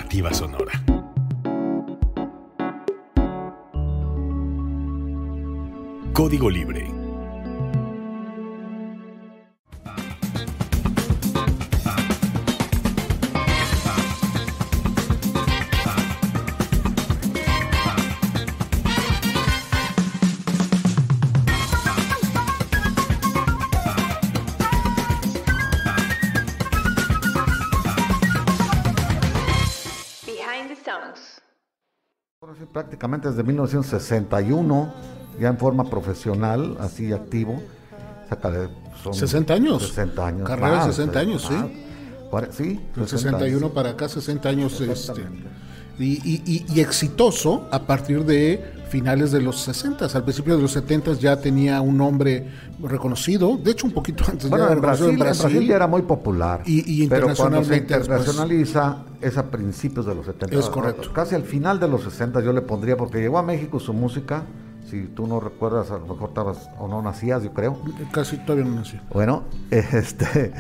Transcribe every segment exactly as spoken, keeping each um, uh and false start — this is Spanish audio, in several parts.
Alternativa Sonora. Código Libre. Prácticamente desde mil novecientos sesenta y uno, ya en forma profesional, así activo. Son sesenta años. sesenta años. Carrera de sesenta años, sí. Sí, del sesenta y uno para acá, sesenta años. Este, y, y, y exitoso a partir de finales de los sesenta. Al principio de los setenta ya tenía un nombre reconocido, de hecho un poquito antes. Bueno, ya en, Brasil, en, Brasil, en Brasil ya era muy popular, y, y pero cuando se internacionalmente internacionaliza es a principios de los setenta. Es correcto. Casi al final de los sesenta yo le pondría, porque llegó a México su música, si tú no recuerdas, a lo mejor estabas o no nacías, yo creo. Casi todavía no nací. Bueno, este...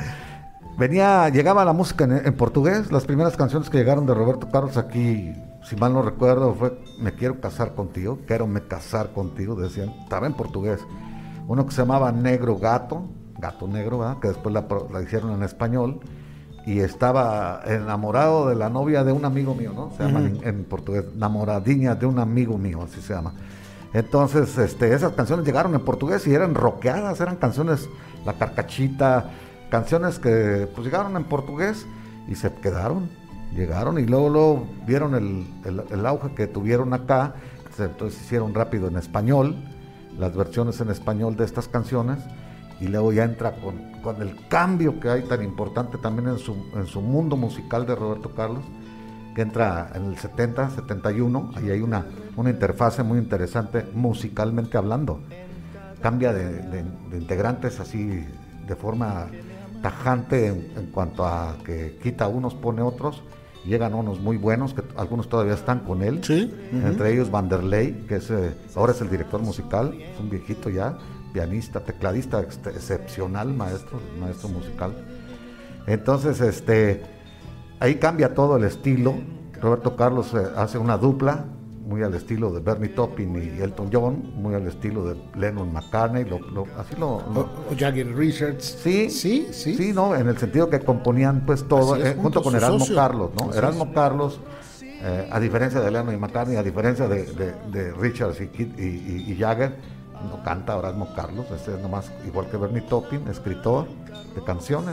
Venía, llegaba la música en, en portugués. Las primeras canciones que llegaron de Roberto Carlos aquí, si mal no recuerdo, fue Me quiero casar contigo, quiero me casar contigo, decían, estaba en portugués. Uno que se llamaba Negro Gato, Gato Negro, ¿verdad? Que después la, la hicieron en español, y estaba enamorado de la novia de un amigo mío, ¿no? Se llama uh-huh. en, en portugués, Namoradiña de un amigo mío, así se llama. Entonces, este, esas canciones llegaron en portugués y eran rockeadas, eran canciones, La Carcachita, canciones que pues llegaron en portugués y se quedaron, llegaron y luego, luego vieron el, el, el auge que tuvieron acá, entonces hicieron rápido en español, las versiones en español de estas canciones, y luego ya entra con, con el cambio que hay tan importante también en su, en su mundo musical de Roberto Carlos, que entra en el setenta, setenta y uno, ahí hay una, una interfase muy interesante musicalmente hablando, cambia de, de, de integrantes así de forma tajante en, en cuanto a que quita unos, pone otros, llegan unos muy buenos, que algunos todavía están con él, sí, uh-huh. entre ellos Vanderlei, que es, eh, ahora es el director musical, es un viejito ya, pianista, tecladista ex- excepcional, maestro, maestro musical. Entonces, este, ahí cambia todo el estilo. Roberto Carlos eh, hace una dupla, muy al estilo de Bernie Taupin y Elton John, muy al estilo de Lennon McCartney, lo, lo, así lo... lo o, o Jagger Richards. Sí, sí, sí. Sí, no, en el sentido que componían pues todo, es, eh, junto con Erasmo socio. Carlos, ¿no? Así Erasmo es. Carlos, eh, a diferencia de Lennon y McCartney, a diferencia de, de, de Richards y, y, y, y Jagger, no canta Erasmo Carlos, este es nomás igual que Bernie Taupin, escritor de canciones.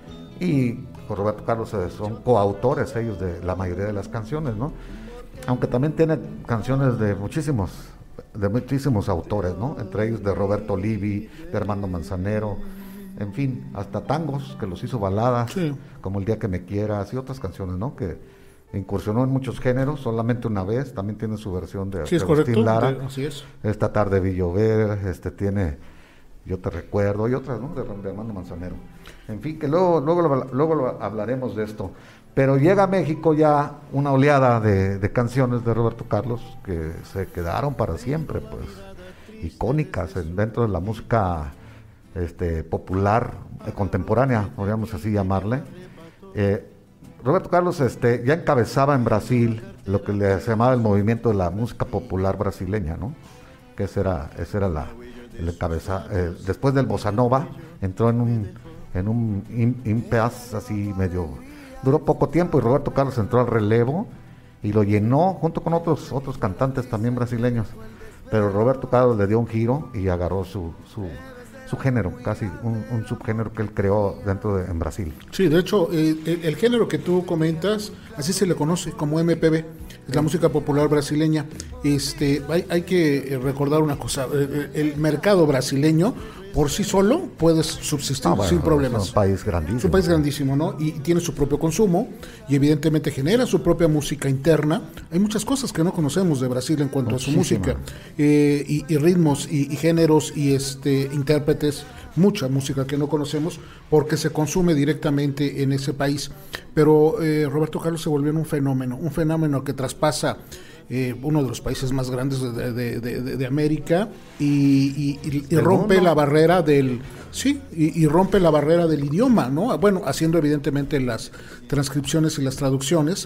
Y con Roberto Carlos eh, son coautores ellos de la mayoría de las canciones, ¿no? Aunque también tiene canciones de muchísimos de muchísimos autores, ¿no? Entre ellos de Roberto Livi, de Armando Manzanero, en fin, hasta tangos que los hizo baladas, sí. como El día que me quieras y otras canciones, ¿no? Que incursionó en muchos géneros, solamente una vez, también tiene su versión de, sí, de es Agustín Lara, de, así es. Esta tarde vi llover, este tiene Yo te recuerdo y otras, ¿no? De, de Armando Manzanero. En fin, que luego luego luego, luego hablaremos de esto. Pero llega a México ya una oleada de, de canciones de Roberto Carlos que se quedaron para siempre, pues, icónicas en, dentro de la música este, popular, eh, contemporánea, podríamos así llamarle. Eh, Roberto Carlos este, ya encabezaba en Brasil lo que le se llamaba el movimiento de la música popular brasileña, ¿no? Que esa era, esa era la, el encabeza, eh, después del Bossa Nova, entró en un, en un impasse así medio... Duró poco tiempo y Roberto Carlos entró al relevo y lo llenó junto con otros otros cantantes también brasileños. Pero Roberto Carlos le dio un giro y agarró su su, su género, casi un, un subgénero que él creó dentro de en Brasil. Sí, de hecho, eh, el, el género que tú comentas, así se le conoce como M P B, es la música popular brasileña. Este, hay, hay que recordar una cosa, el, el mercado brasileño por sí solo puedes subsistir ah, bueno, sin problemas. Es un país grandísimo. Es un país grandísimo, ¿no? Y, y tiene su propio consumo y evidentemente genera su propia música interna. Hay muchas cosas que no conocemos de Brasil en cuanto Muchísima. a su música. Eh, y, y ritmos y, y géneros y este intérpretes, mucha música que no conocemos porque se consume directamente en ese país. Pero eh, Roberto Carlos se volvió un fenómeno, un fenómeno que traspasa Eh, uno de los países más grandes de, de, de, de, de América y, y, y, y rompe mundo? la barrera del sí y, y rompe la barrera del idioma, ¿no? Bueno, haciendo evidentemente las transcripciones y las traducciones,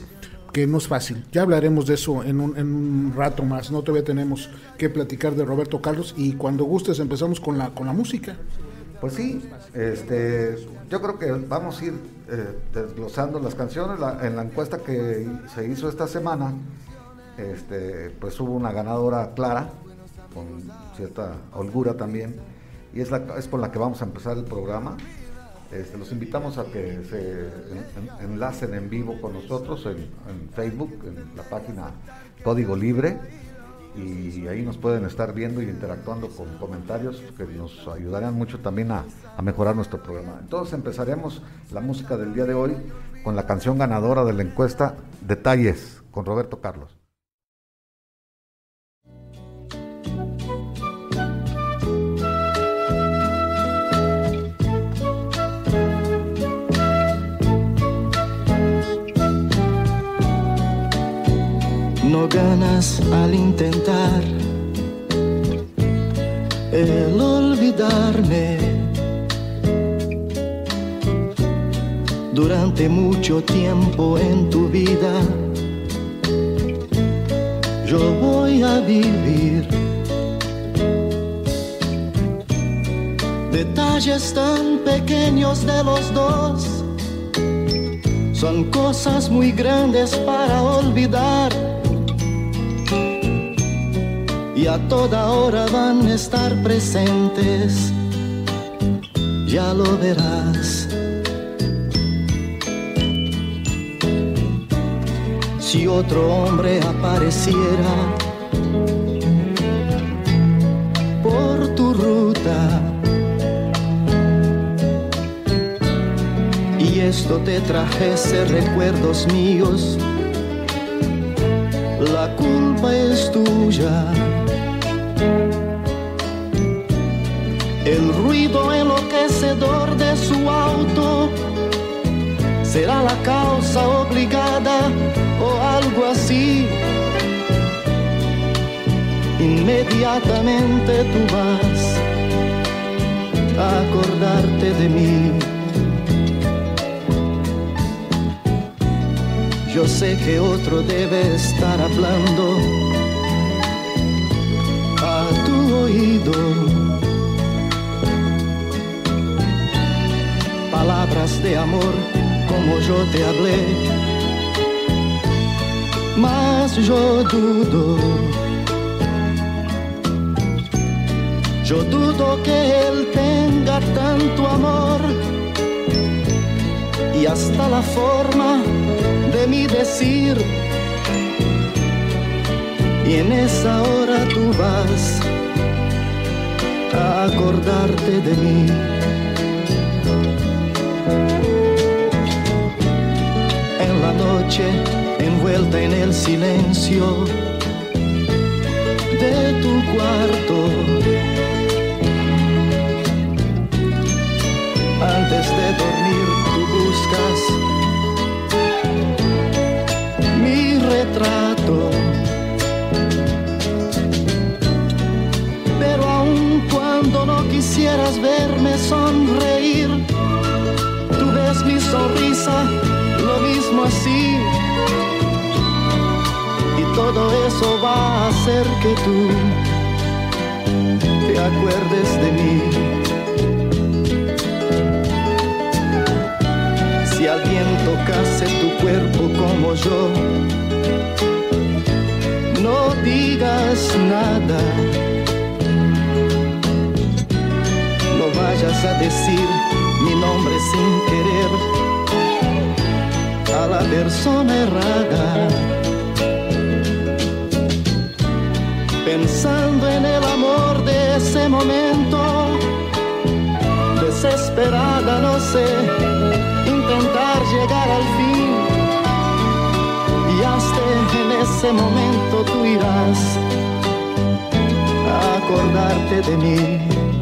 que no es fácil. Ya hablaremos de eso en un, en un rato más, ¿no? Todavía tenemos que platicar de Roberto Carlos y cuando gustes empezamos con la, con la música. Pues sí, este, yo creo que vamos a ir eh, desglosando las canciones. La, en la encuesta que se hizo esta semana, este, pues hubo una ganadora clara, con cierta holgura también, y es, la, es con la que vamos a empezar el programa. Este, los invitamos a que se en, en, enlacen en vivo con nosotros en, en Facebook, en la página Código Libre, y ahí nos pueden estar viendo y interactuando con comentarios que nos ayudarán mucho también a, a mejorar nuestro programa. Entonces empezaremos la música del día de hoy con la canción ganadora de la encuesta, Detalles, con Roberto Carlos. No ganas al intentar el olvidarme. Durante mucho tiempo en tu vida yo voy a vivir detalles tan pequeños de los dos. Son cosas muy grandes para olvidar. Y a toda hora van a estar presentes, ya lo verás. Si otro hombre apareciera por tu ruta y esto te trajese recuerdos míos, la culpa es tuya. El ruido enloquecedor de su auto será la causa obligada o algo así. Inmediatamente tú vas a acordarte de mí. Yo sé que otro debe estar hablando a tu oído, palabras de amor como yo te hablé, mas yo dudo, yo dudo que él tenga tanto amor y hasta la forma de mi decir. Y en esa hora tú vas a acordarte de mí. En la noche, envuelta en el silencio de tu cuarto, antes de dormir tú buscas mi retrato. Pero aun cuando no quisieras verme sonreír, tú ves mi sonrisa, lo mismo así. Y todo eso va a hacer que tú te acuerdes de mí. Si alguien tocase tu cuerpo como yo, no digas nada. No vayas a decir mi nombre sin querer a la persona errada. Pensando en el amor de ese momento, desesperada, no sé, intentar llegar al fin. Y hasta en ese momento tú irás a acordarte de mí.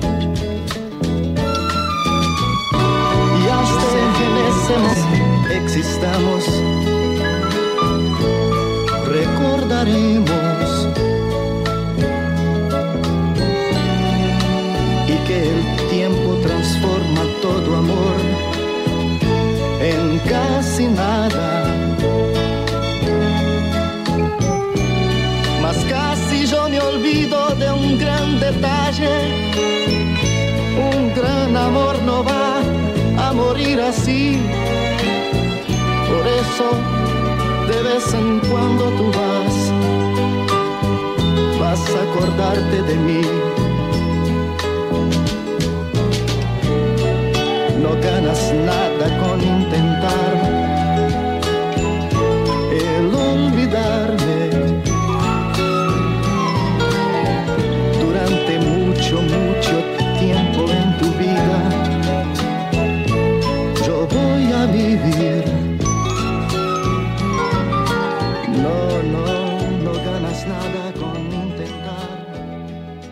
Y hasta en ese momento existamos, recordaremos y que el tiempo transforma todo amor en casi nada. detalle. Un gran amor no va a morir así. Por eso de vez en cuando tú vas, vas a acordarte de mí. No ganas nada con intentar el olvidarme. Durante mucho, mucho tiempo en tu vida yo voy a vivir. No, no, no ganas nada con intentar.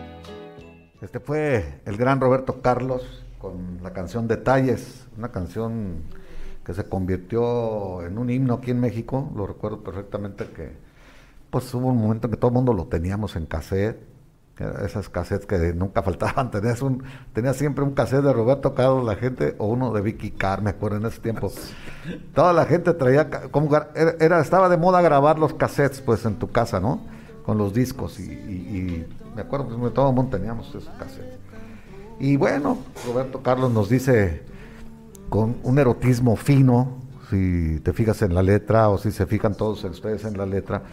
Este fue el gran Roberto Carlos con la canción Detalles, una canción que se convirtió en un himno aquí en México. Lo recuerdo perfectamente que pues hubo un momento en que todo el mundo lo teníamos en cassette, esas cassettes que nunca faltaban. Tenías un, tenías siempre un cassette de Roberto Carlos, la gente, o uno de Vicky Carr, me acuerdo en ese tiempo. Toda la gente traía, como era, era estaba de moda grabar los cassettes pues en tu casa, ¿no? Con los discos y, y, y me acuerdo que pues, todo el mundo teníamos esos cassettes. Y bueno, Roberto Carlos nos dice con un erotismo fino, si te fijas en la letra o si se fijan todos ustedes en la letra,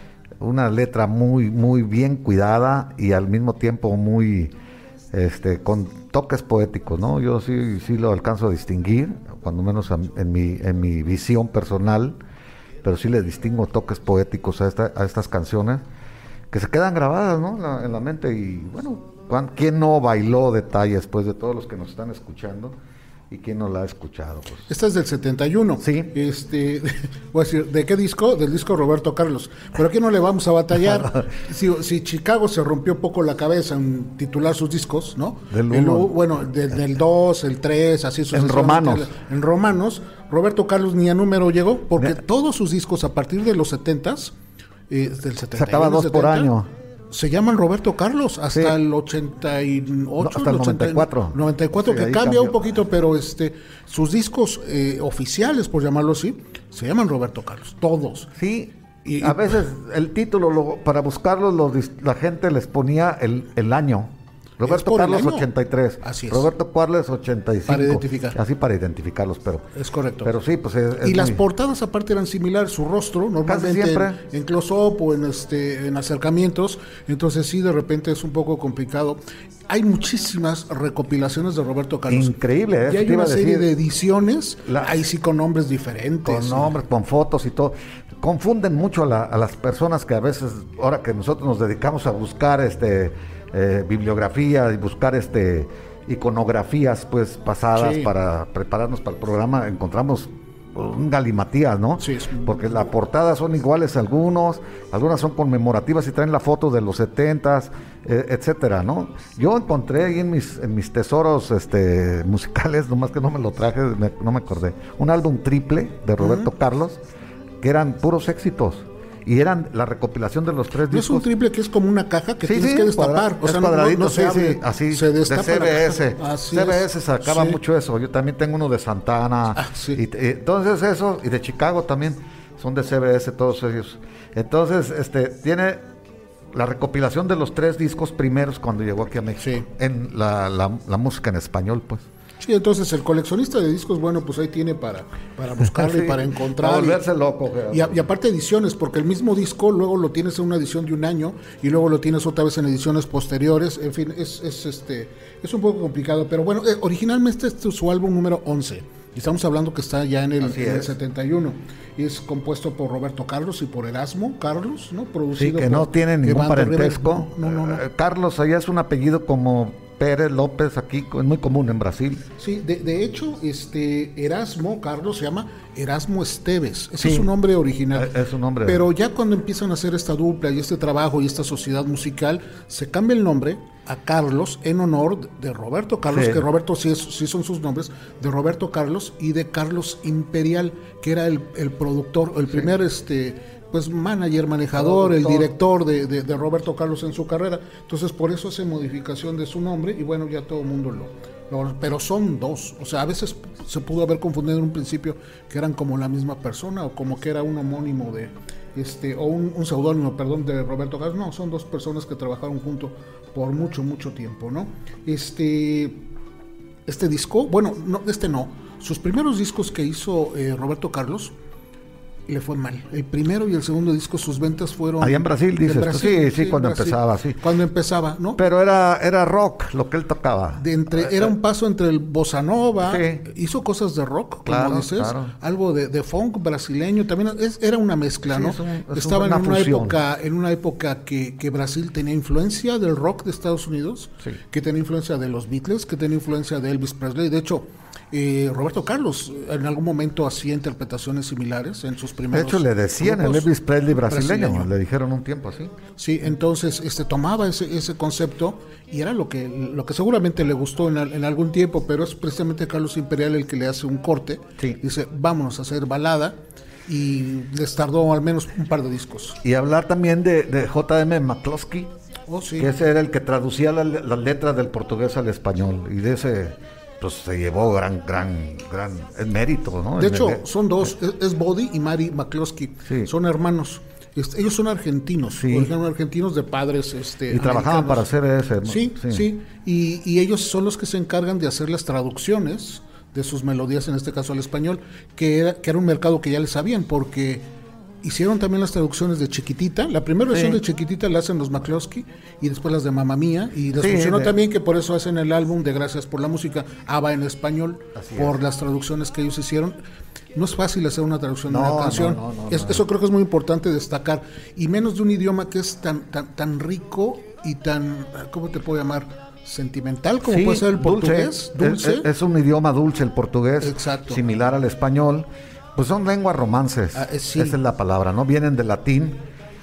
una letra muy muy bien cuidada y al mismo tiempo muy este con toques poéticos, ¿no? Yo sí sí lo alcanzo a distinguir, cuando menos en mi en mi visión personal, pero sí le distingo toques poéticos a esta a estas canciones que se quedan grabadas, ¿no? En la, en la mente. Y bueno, ¿quién no bailó Detalles, pues, de todos los que nos están escuchando? ¿Y quién no la ha escuchado? Pues? Esta es del setenta y uno. Sí. Este, voy a decir, ¿de qué disco? Del disco Roberto Carlos. Pero aquí no le vamos a batallar. si, si Chicago se rompió poco la cabeza en titular sus discos, ¿no? Del el, uno. Bueno, de, del dos, el tres, así En romanos. En romanos. Roberto Carlos ni a número llegó, porque ne- todos sus discos a partir de los setentas, eh, del setenta y uno, sacaba dos setenta, por año. Se llaman Roberto Carlos hasta sí. el ochenta y ocho, no, hasta el ochenta, noventa y cuatro. noventa y cuatro, sí, que cambia cambió un poquito, pero este sus discos eh, oficiales, por llamarlo así, se llaman Roberto Carlos, todos. Sí, y a veces el título, lo, para buscarlos, los, la gente les ponía el, el año. Roberto Carlos ochenta y tres, así es. Roberto Carlos ochenta y cinco. Para identificar. Así para identificarlos, pero... Es correcto. Pero sí, pues es, es y muy... las portadas aparte eran similares, su rostro, normalmente en, en close-up o en, este, en acercamientos, entonces sí, de repente es un poco complicado. Hay muchísimas recopilaciones de Roberto Carlos. Increíble, ¿eh? Y hay una serie de ediciones, la... ahí sí con nombres diferentes. Con nombres, con fotos y todo. Confunden mucho a, la, a las personas que a veces, ahora que nosotros nos dedicamos a buscar este... Eh, bibliografía y buscar este iconografías pues pasadas, sí, para prepararnos para el programa, encontramos un galimatías, ¿no? Sí, es... porque las portadas son iguales algunos, algunas son conmemorativas y traen la foto de los setentas, eh, etcétera, ¿no? Yo encontré ahí en mis en mis tesoros este musicales, nomás que no me lo traje, me, no me acordé, un álbum triple de Roberto uh-huh. Carlos, que eran puros éxitos. Y eran la recopilación de los tres ¿No discos. Es un triple que es como una caja que sí, tienes sí, que destapar. O sea, cuadradito, no, no se sí, abre, sí, así, se destapa de C B S. Así C B S es. sacaba sí. mucho eso. Yo también tengo uno de Santana. Ah, sí. y, y, entonces eso, y de Chicago también, son de C B S todos ellos. Entonces, este, tiene la recopilación de los tres discos primeros cuando llegó aquí a México. Sí. En la, la, la música en español, pues. Sí, entonces el coleccionista de discos, bueno, pues ahí tiene para, para buscarlo sí, y para encontrar. Para volverse y, loco. Y, a, y aparte ediciones, porque el mismo disco luego lo tienes en una edición de un año y luego lo tienes otra vez en ediciones posteriores. En fin, es, es este es un poco complicado, pero bueno, eh, originalmente este es su álbum número once. Y estamos hablando que está ya en el, en el setenta y uno. Y es compuesto por Roberto Carlos y por Erasmo Carlos, ¿no? Producido sí, que por no tiene ningún Evandro parentesco. No, no, no, no. Eh, Carlos allá es un apellido como Pérez López, aquí es muy común en Brasil. Sí, de, de hecho, este Erasmo Carlos se llama Erasmo Esteves. Ese sí, es su nombre original. Es su nombre. Pero ya cuando empiezan a hacer esta dupla y este trabajo y esta sociedad musical, se cambia el nombre a Carlos en honor de Roberto Carlos, sí, que Roberto sí, es, sí son sus nombres, de Roberto Carlos y de Carlos Imperial, que era el, el productor, el sí, primer este pues manager, manejador, el director de, de, de Roberto Carlos en su carrera. Entonces por eso hace modificación de su nombre y bueno, ya todo el mundo lo, lo... Pero son dos, o sea, a veces se pudo haber confundido en un principio que eran como la misma persona o como que era un homónimo de... este, o un, un seudónimo, perdón, de Roberto Carlos. No, son dos personas que trabajaron juntos por mucho, mucho tiempo, ¿no? Este, este disco, bueno, no, este no. Sus primeros discos que hizo eh, Roberto Carlos le fue mal. El primero y el segundo disco, sus ventas fueron... Allá en Brasil, dices. en Brasil, sí, sí, sí, cuando Brasil. empezaba, sí. Cuando empezaba, ¿no? Pero era, era rock lo que él tocaba. De entre, era un paso entre el bossa nova, Sí. hizo cosas de rock, Claro, como dices, claro. algo de, de funk brasileño, también es, era una mezcla, Sí, ¿no? es un- es Estaba una en una fusión. época, en una época que, que Brasil tenía influencia del rock de Estados Unidos, Sí. que tenía influencia de los Beatles, que tenía influencia de Elvis Presley. De hecho, eh, Roberto Carlos en algún momento hacía interpretaciones similares en sus De primeros hecho, le decían el grupos. Elvis Presley brasileño, brasileño. le dijeron un tiempo así. Sí, entonces este tomaba ese, ese concepto y era lo que lo que seguramente le gustó en, al- en algún tiempo, pero es precisamente Carlos Imperial el que le hace un corte. Sí. Dice, vámonos a hacer balada, y les tardó al menos un par de discos. Y hablar también de, de J M McCloskey, Oh, sí. que ese era el que traducía la- las letras del portugués al español, y de ese pues se llevó gran, gran, gran el mérito, ¿no? De En hecho, el- son dos, es, es Body y Mari McCloskey, Sí. son hermanos. Este, ellos son argentinos, Sí. por ejemplo, argentinos de padres este, y trabajaban para americanos. hacer ese. Sí, sí, Y, y ellos son los que se encargan de hacer las traducciones de sus melodías, en este caso al español, que era, que era un mercado que ya les sabían, porque hicieron también las traducciones de Chiquitita. La primera versión Sí. de Chiquitita la hacen los McCloskey, y después las de Mamma Mía, y les Sí, funcionó de- también, que por eso hacen el álbum de Gracias por la Música, ABBA en español, Así por es. las traducciones que ellos hicieron. No es fácil hacer una traducción de No, una canción. no, no, no, Es- no. Eso creo que es muy importante destacar. Y menos de un idioma que es tan, tan, tan rico y tan, ¿cómo te puedo llamar? Sentimental, como Sí, puede ser el dulce. portugués. Dulce. Es, es un idioma dulce el portugués, Exacto. similar al español. Pues son lenguas romances, Ah, eh, sí. esa es la palabra, ¿no? Vienen del latín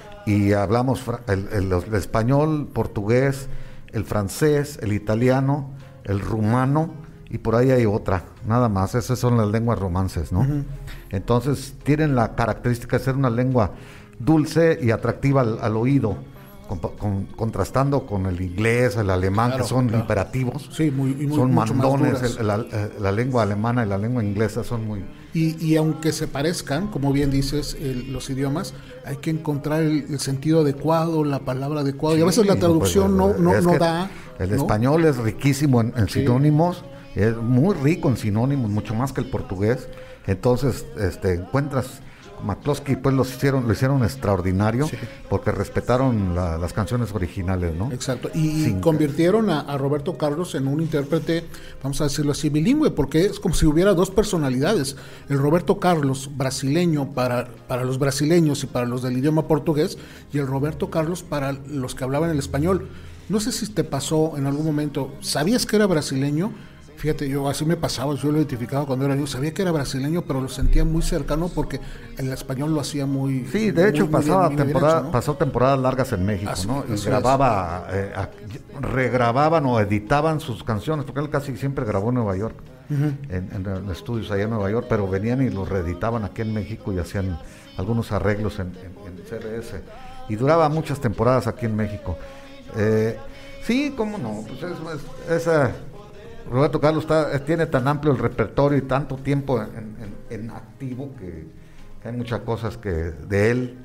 y hablamos fra- el, el- el español, portugués, el francés, el italiano, el rumano, y por ahí hay otra, nada más. Esas son las lenguas romances, ¿no? Entonces tienen la característica de ser una lengua dulce y atractiva al, al oído, con- con- contrastando con el inglés, el alemán, Claro, que son claro. imperativos. Sí, muy- y muy- son mucho más mandones. duras. el- la, eh, la lengua alemana y la lengua inglesa son muy... Y, y aunque se parezcan, como bien dices, el- los idiomas, hay que encontrar el, el sentido adecuado, la palabra adecuada. y a veces la Sí, traducción pues, no, no, es no que da. El ¿no? español es riquísimo en, en Sí. sinónimos, es muy rico en sinónimos, mucho más que el portugués. Entonces, este, encuentras McCloskey, pues los hicieron, lo hicieron extraordinario, Sí. porque respetaron la- las canciones originales, ¿no? Exacto, y Sin- convirtieron a, a Roberto Carlos en un intérprete, vamos a decirlo así, bilingüe, porque es como si hubiera dos personalidades. El Roberto Carlos brasileño para, para los brasileños y para los del idioma portugués, y el Roberto Carlos para los que hablaban el español. No sé si te pasó en algún momento, ¿sabías que era brasileño? Fíjate, yo así me pasaba, yo lo identificaba cuando era yo, sabía que era brasileño, pero lo sentía muy cercano porque el español lo hacía muy... Sí, de hecho muy- muy pasaba bien- muy bien temporada, hecho, ¿no? pasó temporadas largas en México, Así- ¿no? Y así grababa, eh, a- regrababan o editaban sus canciones, porque él casi siempre grabó en Nueva York, en, en, en estudios allá en Nueva York, pero venían y los reeditaban aquí en México y hacían algunos arreglos en, en- en C R S. Y duraba muchas temporadas aquí en México. Eh, sí, cómo no, pues es, es- esa... Roberto Carlos está, eh, tiene tan amplio el repertorio y tanto tiempo en, en- en activo que, que hay muchas cosas que de él.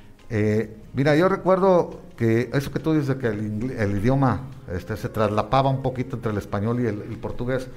Eh, mira, yo recuerdo que eso que tú dices de que el, ingle- el idioma este, se traslapaba un poquito entre el español y el, el portugués.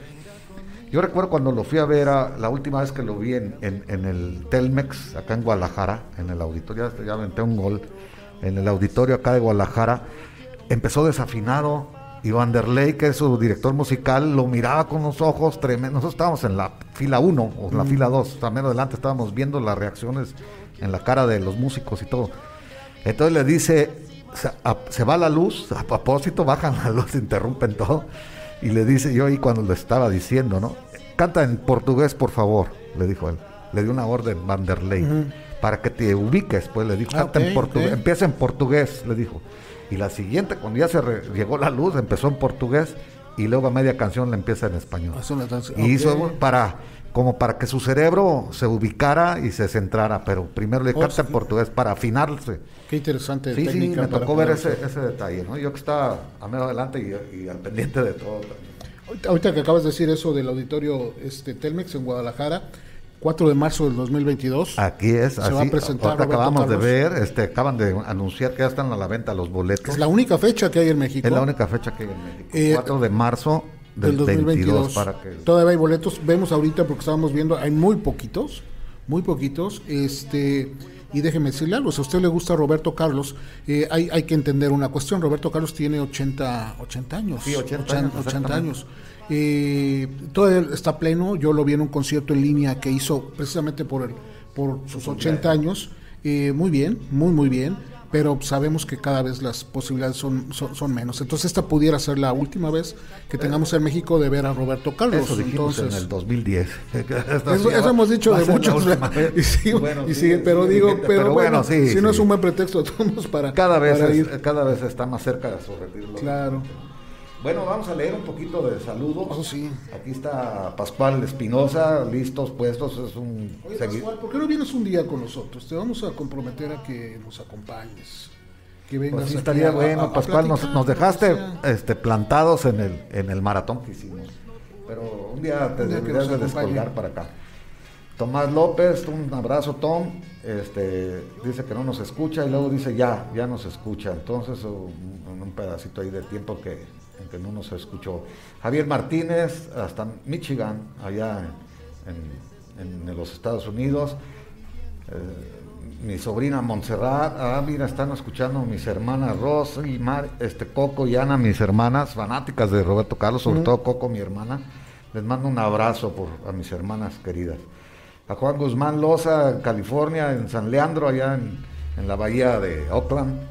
Yo recuerdo cuando lo fui a ver, a, la última vez que lo vi en, en, en el Telmex, acá en Guadalajara, en el auditorio, ya, ya aventé un gol, en el auditorio acá de Guadalajara, empezó desafinado. Y Vanderlei, que es su director musical, lo miraba con unos ojos tremendos. Nosotros estábamos en la fila uno o la fila dos, o sea, menos adelante estábamos viendo las reacciones en la cara de los músicos y todo. Entonces le dice, se, a- se va la luz, a propósito, bajan la luz, interrumpen todo. Y le dice, yo ahí cuando le estaba diciendo, ¿no? Canta en portugués, por favor, le dijo él. Le dio una orden Vanderlei, para que te ubiques, pues le dijo, Ah, canta ok, en portugués, ok. empieza en portugués, le dijo. Y la siguiente, cuando ya se re- llegó la luz, empezó en portugués y luego a media canción la empieza en español. Hace una danza- Y hizo ok. para, como para que su cerebro se ubicara y se centrara, pero primero le Oh, canta en sí. portugués para afinarse. Qué interesante Sí, sí, técnica me para tocó ver poder ese, ese detalle, ¿no? Yo que estaba a medio adelante y, y al pendiente de todo también. Ahorita, ahorita que acabas de decir eso del auditorio este, Telmex en Guadalajara, cuatro de marzo del dos mil veintidós. Aquí es, se así, va a presentar ahorita Roberto acabamos Carlos. de ver, este, acaban de anunciar que ya están a la venta los boletos. Es la única fecha que hay en México. Es la única fecha que hay en México. Eh, cuatro de marzo del, del dos mil veintidós. veintidós para que... Todavía hay boletos, vemos ahorita porque estábamos viendo, hay muy poquitos, muy poquitos, este, y déjeme decirle algo, si a usted le gusta Roberto Carlos, eh, hay, hay que entender una cuestión. Roberto Carlos tiene ochenta, ochenta años. Sí, ochenta años, ochenta años. Eh, todavía está pleno. Yo lo vi en un concierto en línea que hizo precisamente por el, por sus ochenta años. Eh, muy bien, muy muy bien, pero sabemos que cada vez las posibilidades son, son, son menos. Entonces esta pudiera ser la última vez que tengamos en México de ver a Roberto Carlos. Eso dijimos Entonces, en el dos mil diez. Eso, eso hemos dicho de muchos, y sí, bueno, y sí, sí, pero sí, digo, sí, pero, pero bueno, bueno, sí, si sí. no es un buen pretexto todos para, Cada vez, para es- ir. cada vez está más cerca de su retiro. Claro. Bueno, vamos a leer un poquito de saludos. Oh, sí. Aquí está Pascual Espinosa, listos, puestos, es un... Oye, segui- Pascual, ¿por qué no vienes un día con nosotros? Te vamos a comprometer a que nos acompañes, que vengas Pues sí, aquí estaría a- bueno, a- a Pascual, nos, platicar, nos dejaste lo que sea. este, plantados en el, en el maratón que hicimos. Pero un día te Un día que deberías nos de acompañe. descolgar para acá. Tomás López, un abrazo, Tom. Este, dice que no nos escucha y luego dice ya, ya nos escucha. Entonces, un, un pedacito ahí de tiempo que, en que no nos escuchó. Javier Martínez, hasta Michigan, allá en, en- en los Estados Unidos. Eh, mi sobrina Montserrat, ah, mira, están escuchando mis hermanas Ros y Mar, este, Coco y Ana, mis hermanas, fanáticas de Roberto Carlos, sobre todo Coco, mi hermana. Les mando un abrazo por, a mis hermanas queridas. A Juan Guzmán Loza, en California, en San Leandro, allá en, en la bahía de Oakland.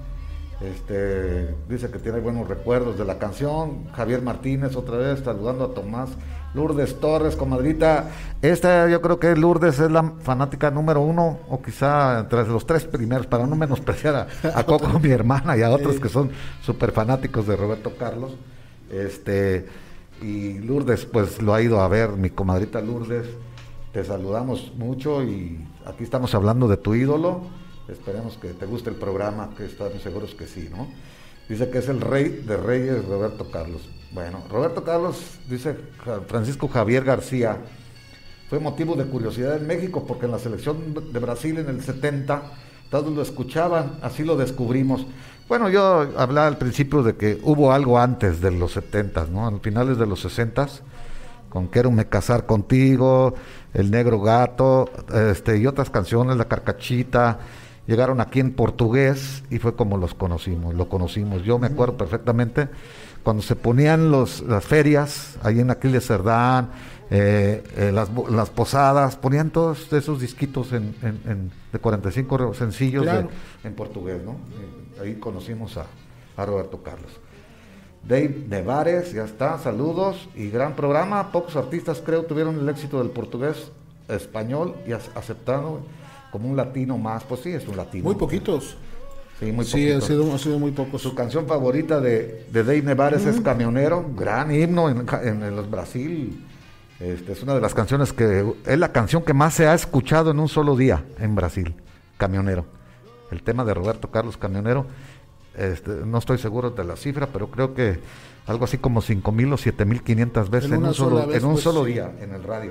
Este, dice que tiene buenos recuerdos de la canción. Javier Martínez, otra vez, saludando a Tomás. Lourdes Torres, comadrita. Esta yo creo que Lourdes es la fanática número uno, o quizá entre los tres primeros, para no menospreciar a, a Coco, mi hermana, y a otros que son súper fanáticos de Roberto Carlos. Este, y Lourdes, pues lo ha ido a ver, mi comadrita Lourdes. Te saludamos mucho y aquí estamos hablando de tu ídolo. Esperemos que te guste el programa, que estamos seguros que sí, ¿no? Dice que es el rey de reyes, Roberto Carlos. Bueno, Roberto Carlos, dice Francisco Javier García, fue motivo de curiosidad en México porque en la selección de Brasil en el setenta todos lo escuchaban, así lo descubrimos. Bueno, yo hablaba al principio de que hubo algo antes de los setenta, ¿no? A finales de los sesenta, con Quiero me casar contigo, El Negro Gato, este, y otras canciones, La Carcachita. Llegaron aquí en portugués y fue como los conocimos, lo conocimos. Yo me acuerdo perfectamente cuando se ponían los, las ferias, ahí en Aquiles Cerdán, eh, eh, las, las posadas, ponían todos esos disquitos en, en, en, de cuarenta y cinco sencillos, claro, de, en portugués, ¿no? Eh, ahí conocimos a, a Roberto Carlos. Dave Nevares, ya está, saludos y gran programa. Pocos artistas creo tuvieron el éxito del portugués español y aceptado como un latino más. Pues sí, es un latino. Muy poquitos. Sí, muy Sí, poquitos. ha sido, ha sido muy pocos. Su canción favorita de, de Dave Nevares Mm. es Camionero, gran himno en, en, en los Brasil. Este, es una de las canciones que es la canción que más se ha escuchado en un solo día en Brasil, Camionero. El tema de Roberto Carlos, Camionero. Este, no estoy seguro de la cifra, pero creo que algo así como cinco mil o siete mil quinientas veces En en, una un solo, sola vez, en un pues, solo sí. día en el radio.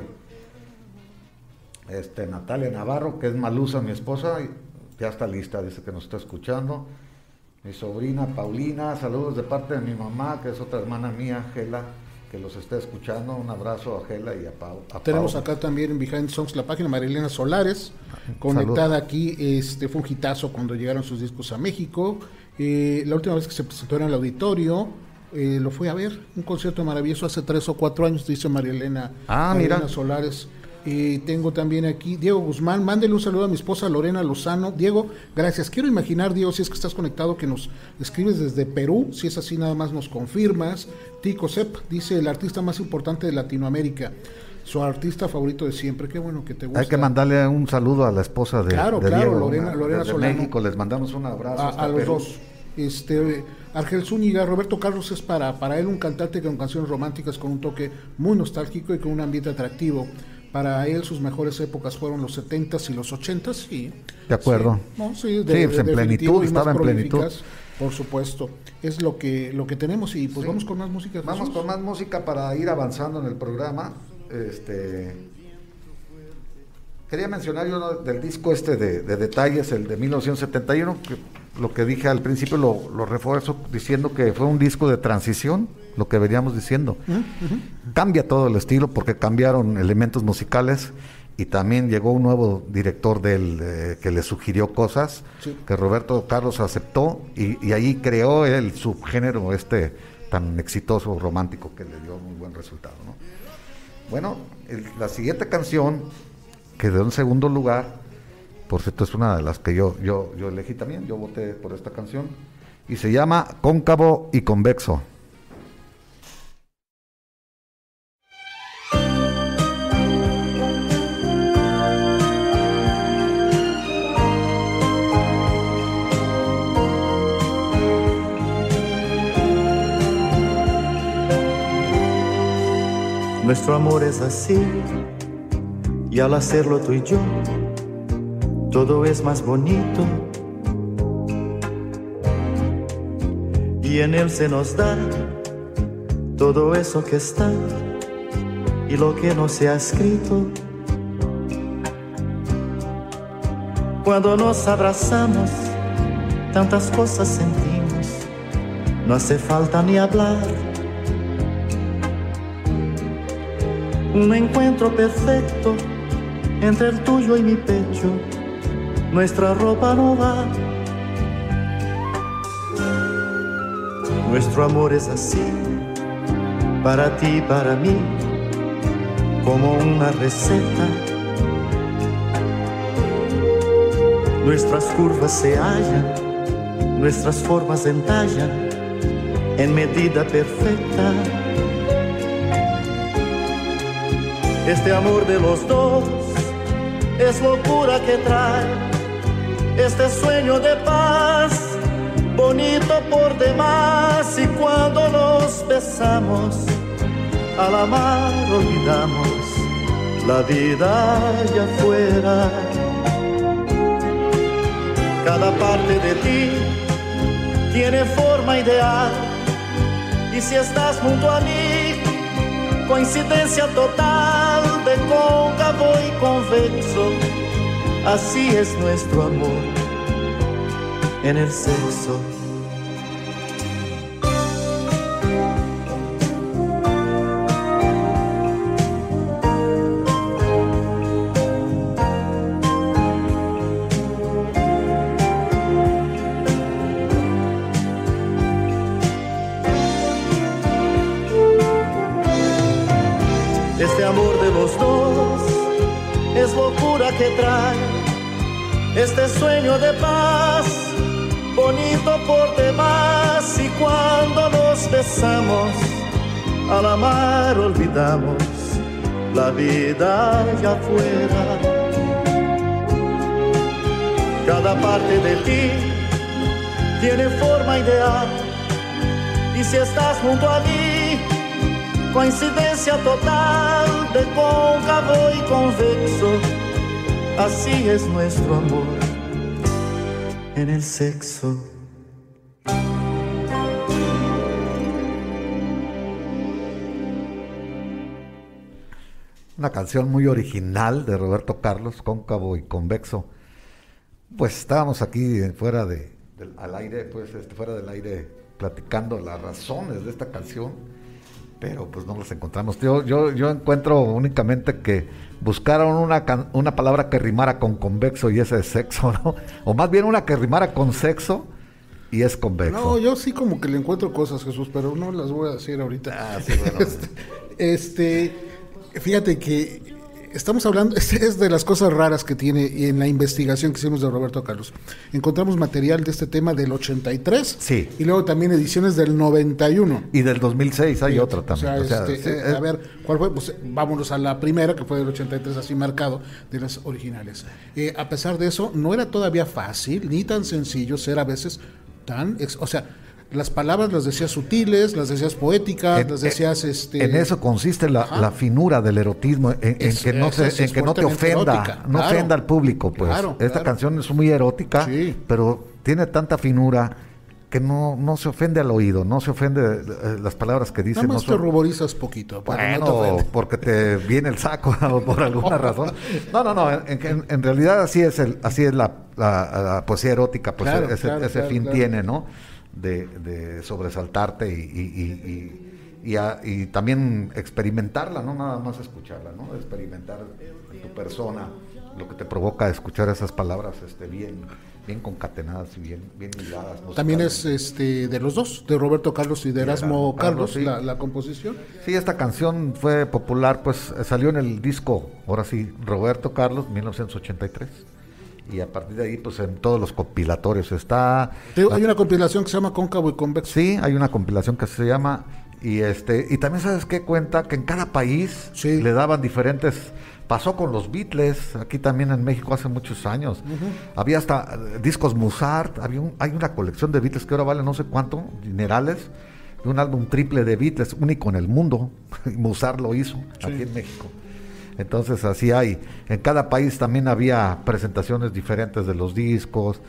Este, Natalia Navarro, que es Malusa, mi esposa, ya está lista, dice que nos está escuchando. Mi sobrina Paulina, saludos de parte de mi mamá, que es otra hermana mía, Gela, que los está escuchando. Un abrazo a Gela y a Pau. A Tenemos Pau. acá también en Behind Songs la página Marilena Solares, conectada Saludos. aquí. Este fue un hitazo cuando llegaron sus discos a México. Eh, la última vez que se presentó en el auditorio, eh, lo fui a ver, un concierto maravilloso hace tres o cuatro años, dice Marilena, Ah, Marilena mira. Solares. Eh, tengo también aquí Diego Guzmán, mándele un saludo a mi esposa Lorena Lozano. Diego, gracias. Quiero imaginar, Diego, si es que estás conectado, que nos escribes desde Perú. Si es así, nada más nos confirmas. Tico Sepp dice, el artista más importante de Latinoamérica, su artista favorito de siempre. Qué bueno que te gusta. Hay que mandarle un saludo a la esposa de, Claro, de claro, Diego, Lorena- una- Lorena desde Solano. México. Les mandamos un abrazo a, hasta a los Perú. dos. Este, Argel Zúñiga, Roberto Carlos es para, para él un cantante con canciones románticas con un toque muy nostálgico y con un ambiente atractivo. Para él sus mejores épocas fueron los setentas y los ochentas, sí. De acuerdo. Sí, no, sí, Sí, pues en definitivo, plenitud, y más estaba en plenitud. prolíficas, por supuesto. Es lo que, lo que tenemos y pues Sí. vamos con más música. Vamos Jesús. con más música para ir avanzando en el programa. Este, quería mencionar yo del disco este de, de Detalles, el de mil novecientos setenta y uno, que lo que dije al principio lo, lo refuerzo diciendo que fue un disco de transición, lo que veníamos diciendo. Uh -huh. Cambia todo el estilo porque cambiaron elementos musicales y también llegó un nuevo director del, eh, que le sugirió cosas, sí. que Roberto Carlos aceptó y, y ahí creó el subgénero este tan exitoso, romántico, que le dio muy buen resultado, ¿no? Bueno, el, la siguiente canción quedó en segundo lugar, por cierto es una de las que yo, yo, yo elegí también, yo voté por esta canción, y se llama Cóncavo y Convexo. Nuestro amor es así, y al hacerlo tú y yo, todo es más bonito. Y en él se nos da todo eso que está y lo que no se ha escrito. Cuando nos abrazamos, tantas cosas sentimos, no hace falta ni hablar. Un encuentro perfecto entre el tuyo y mi pecho, nuestra ropa no va. Nuestro amor es así, para ti y para mí, como una receta. Nuestras curvas se hallan, nuestras formas entallan en medida perfecta. Este amor de los dos es locura que trae este sueño de paz, bonito por demás. Y cuando nos besamos, al amar olvidamos la vida allá afuera. Cada parte de ti tiene forma ideal, y si estás junto a mí, coincidencia total de cóncavo y convexo. Así es nuestro amor en el sexo. Este amor de los dos es locura que trae este sueño de paz, bonito por demás. Y cuando nos besamos, al amar olvidamos la vida allá afuera. Cada parte de ti tiene forma ideal, y si estás junto a mí, coincidencia total de cóncavo y convexo. Así es nuestro amor en el sexo. Una canción muy original de Roberto Carlos, Cóncavo y Convexo. Pues estábamos aquí fuera de, del, al aire, pues este, fuera del aire, platicando las razones de esta canción, pero pues no las encontramos. Yo, yo, yo encuentro únicamente que buscaron una, can, una palabra que rimara con convexo, y ese es sexo, ¿no? O más bien una que rimara con sexo y es convexo. No, yo sí como que le encuentro cosas, Jesús, pero no las voy a decir ahorita. Ah, sí, bueno. este, este, fíjate que estamos hablando, es de las cosas raras que tiene en la investigación que hicimos de Roberto Carlos. Encontramos material de este tema del ochenta y tres, sí, y luego también ediciones del noventa y uno. Y del dos mil seis hay sí, otra también. O sea, o sea, este, sí, eh, es... a ver, ¿cuál fue? Pues vámonos a la primera, que fue del ochenta y tres, así marcado, de las originales. Eh, a pesar de eso, no era todavía fácil, ni tan sencillo ser a veces tan... Ex, o sea, las palabras las decías sutiles, las decías poéticas, en, las decías... este En eso consiste la, la finura del erotismo, en, es, en que, no, se, en que no te ofenda, erótica, no claro, ofenda al público, pues. Claro, Esta claro. canción es muy erótica, sí, pero tiene tanta finura que no, no se ofende al oído, no se ofende eh, las palabras que dicen. Nada más no son... te ruborizas poquito. Bueno, no te porque te viene el saco por alguna razón. No, no, no, en, en, en realidad así es el, así es la, la, la poesía erótica, pues claro, ese, claro, ese claro, fin claro. tiene, ¿no? De, de sobresaltarte y, y, y, y, y, a, y también experimentarla, no nada más escucharla, ¿no? Experimentar en tu persona lo que te provoca escuchar esas palabras este, bien, bien concatenadas y bien, bien hiladas. También es este de los dos, de Roberto Carlos y de Erasmo Carlos, Carlos sí. la, la composición. Sí, esta canción fue popular, pues salió en el disco, ahora sí, Roberto Carlos, mil novecientos ochenta y tres. Y a partir de ahí, pues en todos los compilatorios está... Hay una compilación que se llama Cóncavo y Convexo. Sí, hay una compilación que se llama... Y este y también, ¿sabes qué? Cuenta que en cada país sí. le daban diferentes... Pasó con los Beatles, aquí también en México hace muchos años. Uh-huh. Había hasta uh, discos Mozart, había un, hay una colección de Beatles que ahora vale no sé cuánto, dinerales, de un álbum triple de Beatles, único en el mundo. Y Mozart lo hizo sí. aquí en México. Entonces así hay. En cada país también había presentaciones diferentes de los discos,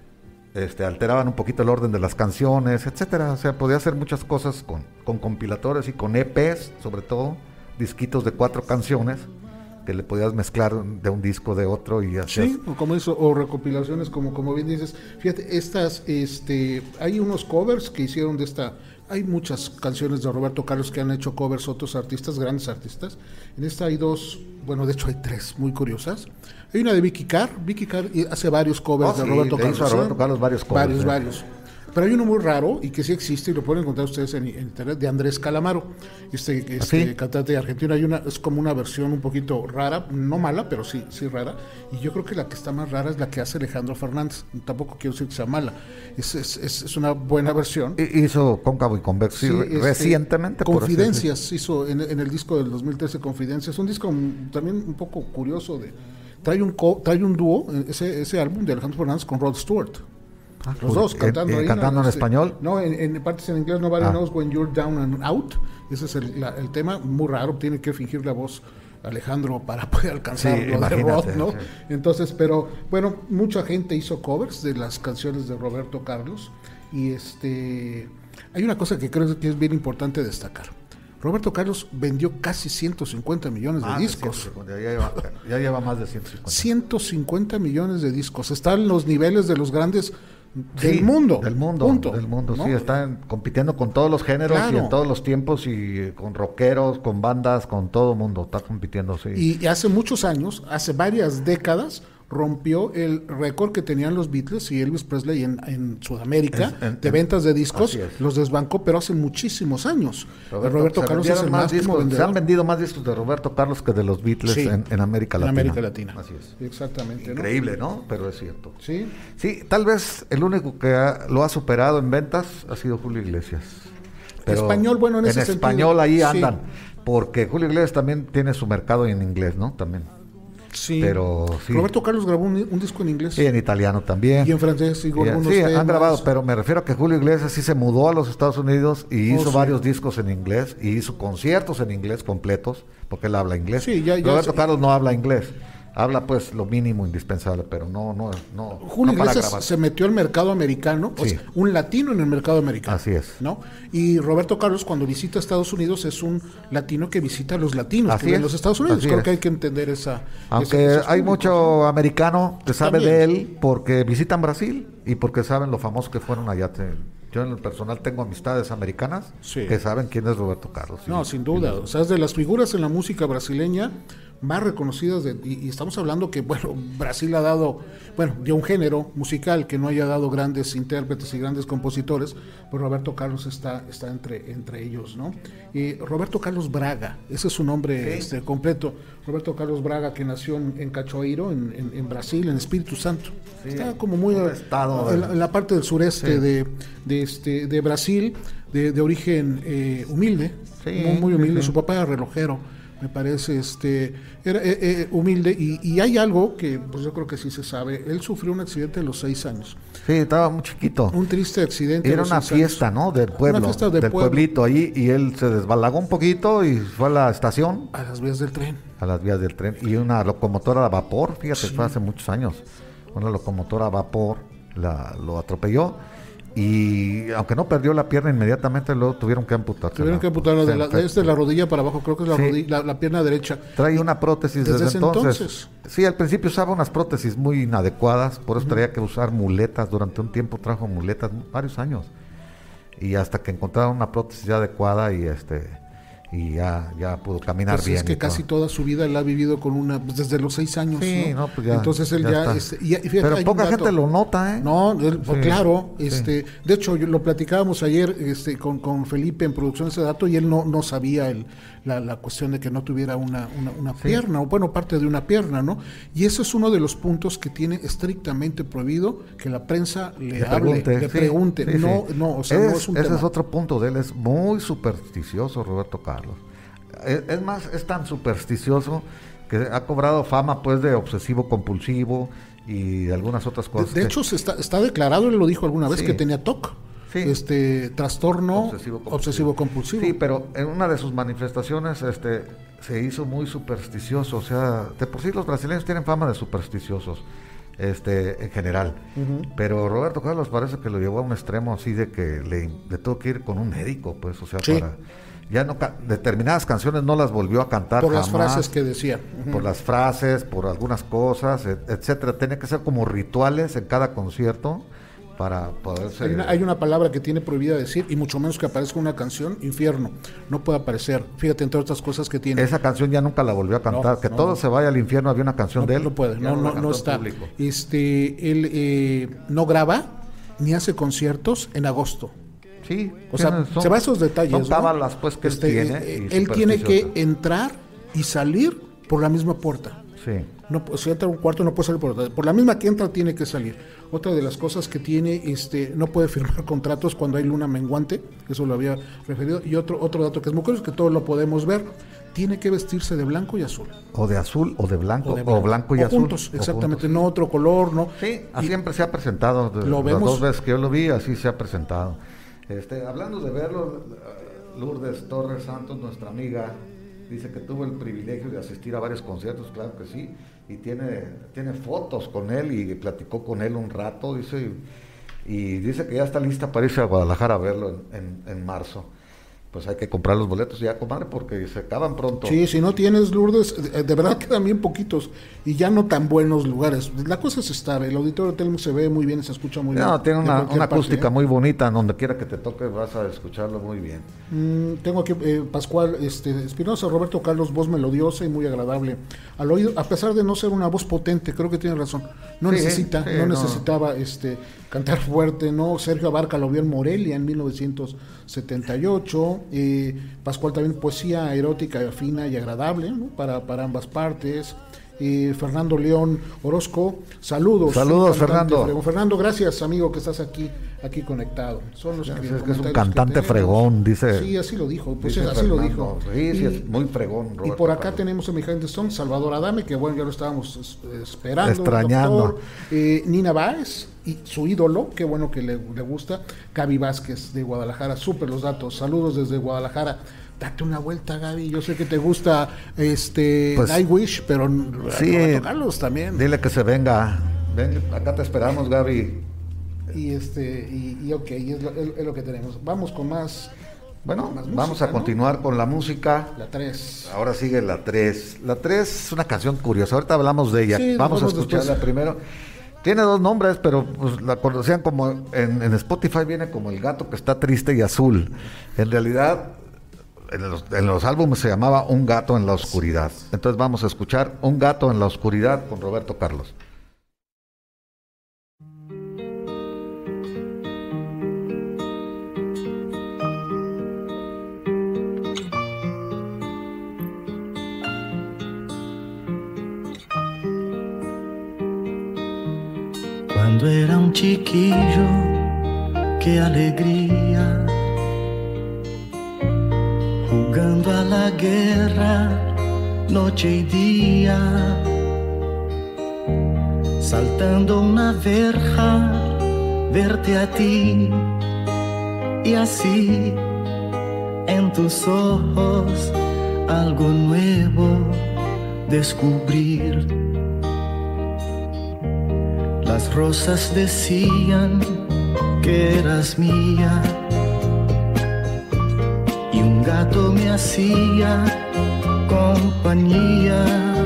este, alteraban un poquito el orden de las canciones, etcétera. O sea, podía hacer muchas cosas con, con compilatorios y con E Pes, sobre todo, disquitos de cuatro canciones, que le podías mezclar de un disco de otro y así. Sí, o como eso, o recopilaciones, como, como bien dices. Fíjate, estas, este, hay unos covers que hicieron de esta, hay muchas canciones de Roberto Carlos que han hecho covers otros artistas, grandes artistas. En esta hay dos, bueno, de hecho hay tres muy curiosas. Hay una de Vicky Carr, Vicky Carr hace varios covers oh, de sí, Roberto le Carlos. Hizo a Roberto Carlos varios covers. Varios, eh. varios. Pero hay uno muy raro y que sí existe y lo pueden encontrar ustedes en, en internet, de Andrés Calamaro, este, este ¿sí? cantante argentino. Hay una, es como una versión un poquito rara, no mala, pero sí, sí rara. Y yo creo que la que está más rara es la que hace Alejandro Fernández. Tampoco quiero decir que sea mala, es, es, es, es una buena versión. Hizo Cóncavo y Convexo sí, este, recientemente. Confidencias, hizo en, en el disco del dos mil trece, Confidencias, un disco también un poco curioso. de Trae un, co, trae un dúo, ese, ese álbum de Alejandro Fernández con Rod Stewart. Ah, los dos cantando, eh, eh, ahí, cantando ¿no? en este, español. No, en, en partes en inglés. Nobody ah. knows when you're down and out. Ese es el, la, el tema, muy raro. Tiene que fingir la voz Alejandro para poder alcanzar sí, lo de Rod, ¿no? Sí. Entonces, pero bueno, mucha gente hizo covers de las canciones de Roberto Carlos. Y este hay una cosa que creo que es bien importante destacar. Roberto Carlos vendió casi ciento cincuenta millones ah, de discos. ciento cincuenta, ya, lleva, ya lleva más de ciento cincuenta. ciento cincuenta millones de discos. Están los niveles de los grandes del sí, mundo. Del mundo, punto, del mundo, ¿no? sí, están compitiendo con todos los géneros claro. y en todos los tiempos y con rockeros, con bandas, con todo el mundo, está compitiendo, sí. Y, y hace muchos años, hace varias décadas, rompió el récord que tenían los Beatles y Elvis Presley en, en Sudamérica es, en, de ventas de discos, los desbancó, pero hace muchísimos años. Roberto, Roberto Carlos es el más máximo discos, vendedor. Se han vendido más discos de Roberto Carlos que de los Beatles sí, en, en América Latina. En América Latina. Así es. Exactamente. Increíble, ¿no? ¿no? Pero es cierto. Sí. Sí, tal vez el único que ha, lo ha superado en ventas ha sido Julio Iglesias. Pero español, bueno, en, en ese español sentido, ahí sí. andan, porque Julio Iglesias también tiene su mercado en inglés, ¿no? También. Sí. Pero sí. Roberto Carlos grabó un, un disco en inglés. Sí, en italiano también. Y en francés, y y, algunos Sí, temas. han grabado, pero me refiero a que Julio Iglesias sí se mudó a los Estados Unidos y oh, hizo sí. varios discos en inglés y hizo conciertos en inglés completos, porque él habla inglés. Sí, ya, ya, Roberto sí. Carlos no habla inglés. Habla pues lo mínimo indispensable, pero no, no, no. Julio no Iglesias se metió al mercado americano, sí. o sea, un latino en el mercado americano. Así es. ¿No? Y Roberto Carlos cuando visita Estados Unidos es un latino que visita a los latinos Así que en los Estados Unidos. Así Creo es. que hay que entender esa. Aunque ese, hay mucho americano que sabe También. de él porque visitan Brasil y porque saben lo famosos que fueron allá. Yo en el personal tengo amistades americanas sí. que saben quién es Roberto Carlos. No, sí, sin duda. O sea, es de las figuras en la música brasileña más reconocidas de, y, y estamos hablando que, bueno, Brasil ha dado, bueno, de un género musical que no haya dado grandes intérpretes y grandes compositores, pues Roberto Carlos está, está entre, entre ellos, ¿no? Y Roberto Carlos Braga, ese es su nombre sí. este, completo, Roberto Carlos Braga, que nació en, en Cachoeiro, en, en, en Brasil, en Espíritu Santo. Sí, está como muy estado en, en la parte del sureste sí. de, de, este, de Brasil, de, de origen eh, humilde, sí, muy, muy humilde, sí. Su papá era relojero, me parece, este era eh, eh, humilde y, y hay algo que pues yo creo que sí se sabe. Él sufrió un accidente a los seis años. Sí, estaba muy chiquito. Un triste accidente. Era una fiesta, años. ¿no? Del pueblo, una fiesta de del pueblo. pueblito ahí y él se desbalagó un poquito y fue a la estación. A las vías del tren. A las vías del tren y una locomotora a vapor, fíjate, sí. fue hace muchos años. Una locomotora a vapor la, lo atropelló y aunque no perdió la pierna inmediatamente, luego tuvieron que amputar. Tuvieron que amputar de la, desde la rodilla para abajo, creo que es la, sí. rodilla, la, la pierna derecha. Trae una prótesis desde, desde entonces. entonces. Sí, al principio usaba unas prótesis muy inadecuadas, por eso uh-huh. tenía que usar muletas. Durante un tiempo trajo muletas, varios años. Y hasta que encontraron una prótesis ya adecuada y este y ya, ya pudo caminar pues bien. Es que casi todo. toda su vida él ha vivido con una, pues desde los seis años. Sí, no, no pues ya. Entonces él ya, ya este, y, y fíjate, pero poca gente lo nota, ¿eh? No, él, sí, claro, sí. este, de hecho yo, lo platicábamos ayer este, con, con Felipe en producción de ese dato y él no, no sabía el, la, la cuestión de que no tuviera una, una, una sí. pierna, o bueno, parte de una pierna, ¿no? Y eso es uno de los puntos que tiene estrictamente prohibido que la prensa le, le hable, pregunte, le sí, pregunte. Sí, no, sí. no, o sea, es, no es un ese tema. es otro punto de él, es muy supersticioso, Roberto Carlos. Es, es más, es tan supersticioso que ha cobrado fama pues de obsesivo compulsivo y de algunas otras cosas. De, de que... hecho, se está, está declarado, él lo dijo alguna vez, sí. que tenía T O C. Sí. Este trastorno obsesivo compulsivo. obsesivo compulsivo. Sí, pero en una de sus manifestaciones este se hizo muy supersticioso, o sea, de por sí los brasileños tienen fama de supersticiosos, este en general. Uh-huh. Pero Roberto Carlos parece que lo llevó a un extremo así de que le, le tuvo que ir con un médico, pues, o sea, sí. para ya no determinadas canciones no las volvió a cantar por jamás, las frases que decía. Uh-huh. Por las frases, por algunas cosas, et, etcétera. Tiene que ser como rituales en cada concierto. Para poderse... Hay una, hay una palabra que tiene prohibida decir, y mucho menos que aparezca una canción, infierno. No puede aparecer. Fíjate, entre otras cosas que tiene. Esa canción ya nunca la volvió a cantar. No, que no, todo no. se vaya al infierno, había una canción no, de él. No puede, no, no, no está. Público. Este, él eh, no graba ni hace conciertos en agosto. Sí. O sea, son, se va a esos detalles. Son cábalas, pues, que este, él tiene. Eh, él tiene que entrar y salir por la misma puerta. Sí. No, si entra a un cuarto no puede salir por otra. Por la misma que entra tiene que salir. Otra de las cosas que tiene, este, no puede firmar contratos cuando hay luna menguante, eso lo había referido. Y otro otro dato que es muy curioso, que todos lo podemos ver, tiene que vestirse de blanco y azul. O de azul o de blanco, o, de blanco. o blanco y o azul. Juntos, exactamente, juntos. No otro color, no. Sí, así siempre se ha presentado. De, lo vemos. Las dos veces que yo lo vi, así se ha presentado. Este, hablando de verlo, Lourdes Torres Santos, nuestra amiga, dice que tuvo el privilegio de asistir a varios conciertos, claro que sí, y tiene, tiene fotos con él y platicó con él un rato, dice, y, y dice que ya está lista para irse a Guadalajara a verlo en, en, en marzo. Pues hay que comprar los boletos ya, comadre, porque se acaban pronto. Sí, si no tienes, Lourdes, de verdad quedan bien poquitos y ya no tan buenos lugares. La cosa es estar, el auditorio Telmo se ve muy bien y se escucha muy no, bien. No, tiene una, una acústica parte, ¿eh? muy bonita, en donde quiera que te toque vas a escucharlo muy bien. Mm, tengo aquí eh, Pascual este, Espinosa, Roberto Carlos, voz melodiosa y muy agradable al oído, a pesar de no ser una voz potente, creo que tiene razón. No sí, necesita, sí, no, no necesitaba este cantar fuerte, ¿no? Sergio Abarca lo vio en Morelia en mil novecientos setenta y ocho. Eh, Pascual también poesía erótica, fina y agradable, ¿no? para, para ambas partes. Eh, Fernando León Orozco, saludos. Saludos, Fernando. Fregón. Fernando, gracias, amigo, que estás aquí aquí conectado. Son los sí, que, es que es un cantante fregón, dice. Sí, así lo dijo. Pues así Fernando. lo dijo. Sí, sí, y, es muy fregón. Roberto, y por acá Carlos. Tenemos a mi gente son Salvador Adame, que bueno, ya lo estábamos esperando. Extrañando. Doctor, eh, Nina Báez y su ídolo, qué bueno que le, le gusta. Gaby Vázquez de Guadalajara, súper los datos. Saludos desde Guadalajara. Date una vuelta, Gaby. Yo sé que te gusta este pues, Nightwish, pero sí, Roberto Carlos también. Dile que se venga. Ven, acá te esperamos, Gaby. Y este y, y ok, es lo, es, es lo que tenemos. Vamos con más. Bueno, más vamos música, a continuar ¿no? con la música. La tres. Ahora sigue la tres. La tres es una canción curiosa. Ahorita hablamos de ella. Sí, vamos a escucharla después. Primero. Tiene dos nombres, pero pues, la conocían como en, en Spotify viene como El gato que está triste y azul. En realidad En los, en los álbumes se llamaba Un gato en la oscuridad. Entonces vamos a escuchar Un gato en la oscuridad con Roberto Carlos. Cuando era un chiquillo, qué alegría, jugando a la guerra, noche y día, saltando una verja, verte a ti, y así en tus ojos algo nuevo descubrir. Las rosas decían que eras mía y un gato me hacía compañía.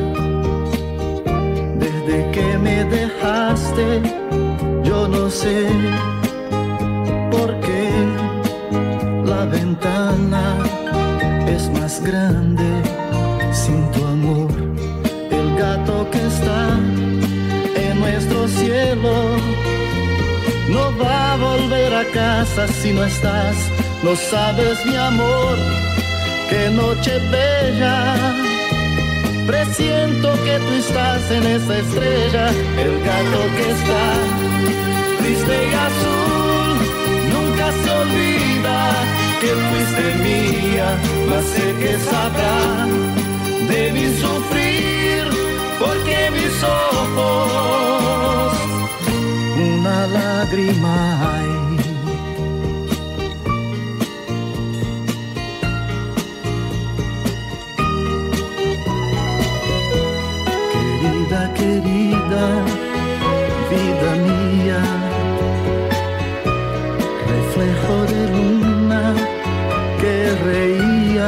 Desde que me dejaste, yo no sé por qué la ventana es más grande sin tu amor. El gato que está en nuestro cielo no va a volver a casa si no estás. No sabes, mi amor, qué noche bella. Presiento que tú estás en esa estrella. El gato que está triste y azul nunca se olvida que fuiste mía, mas sé que sabrá de mi sufrir, porque mis ojos una lágrima hay. Querida, querida, vida mía, reflejo de luna que reía.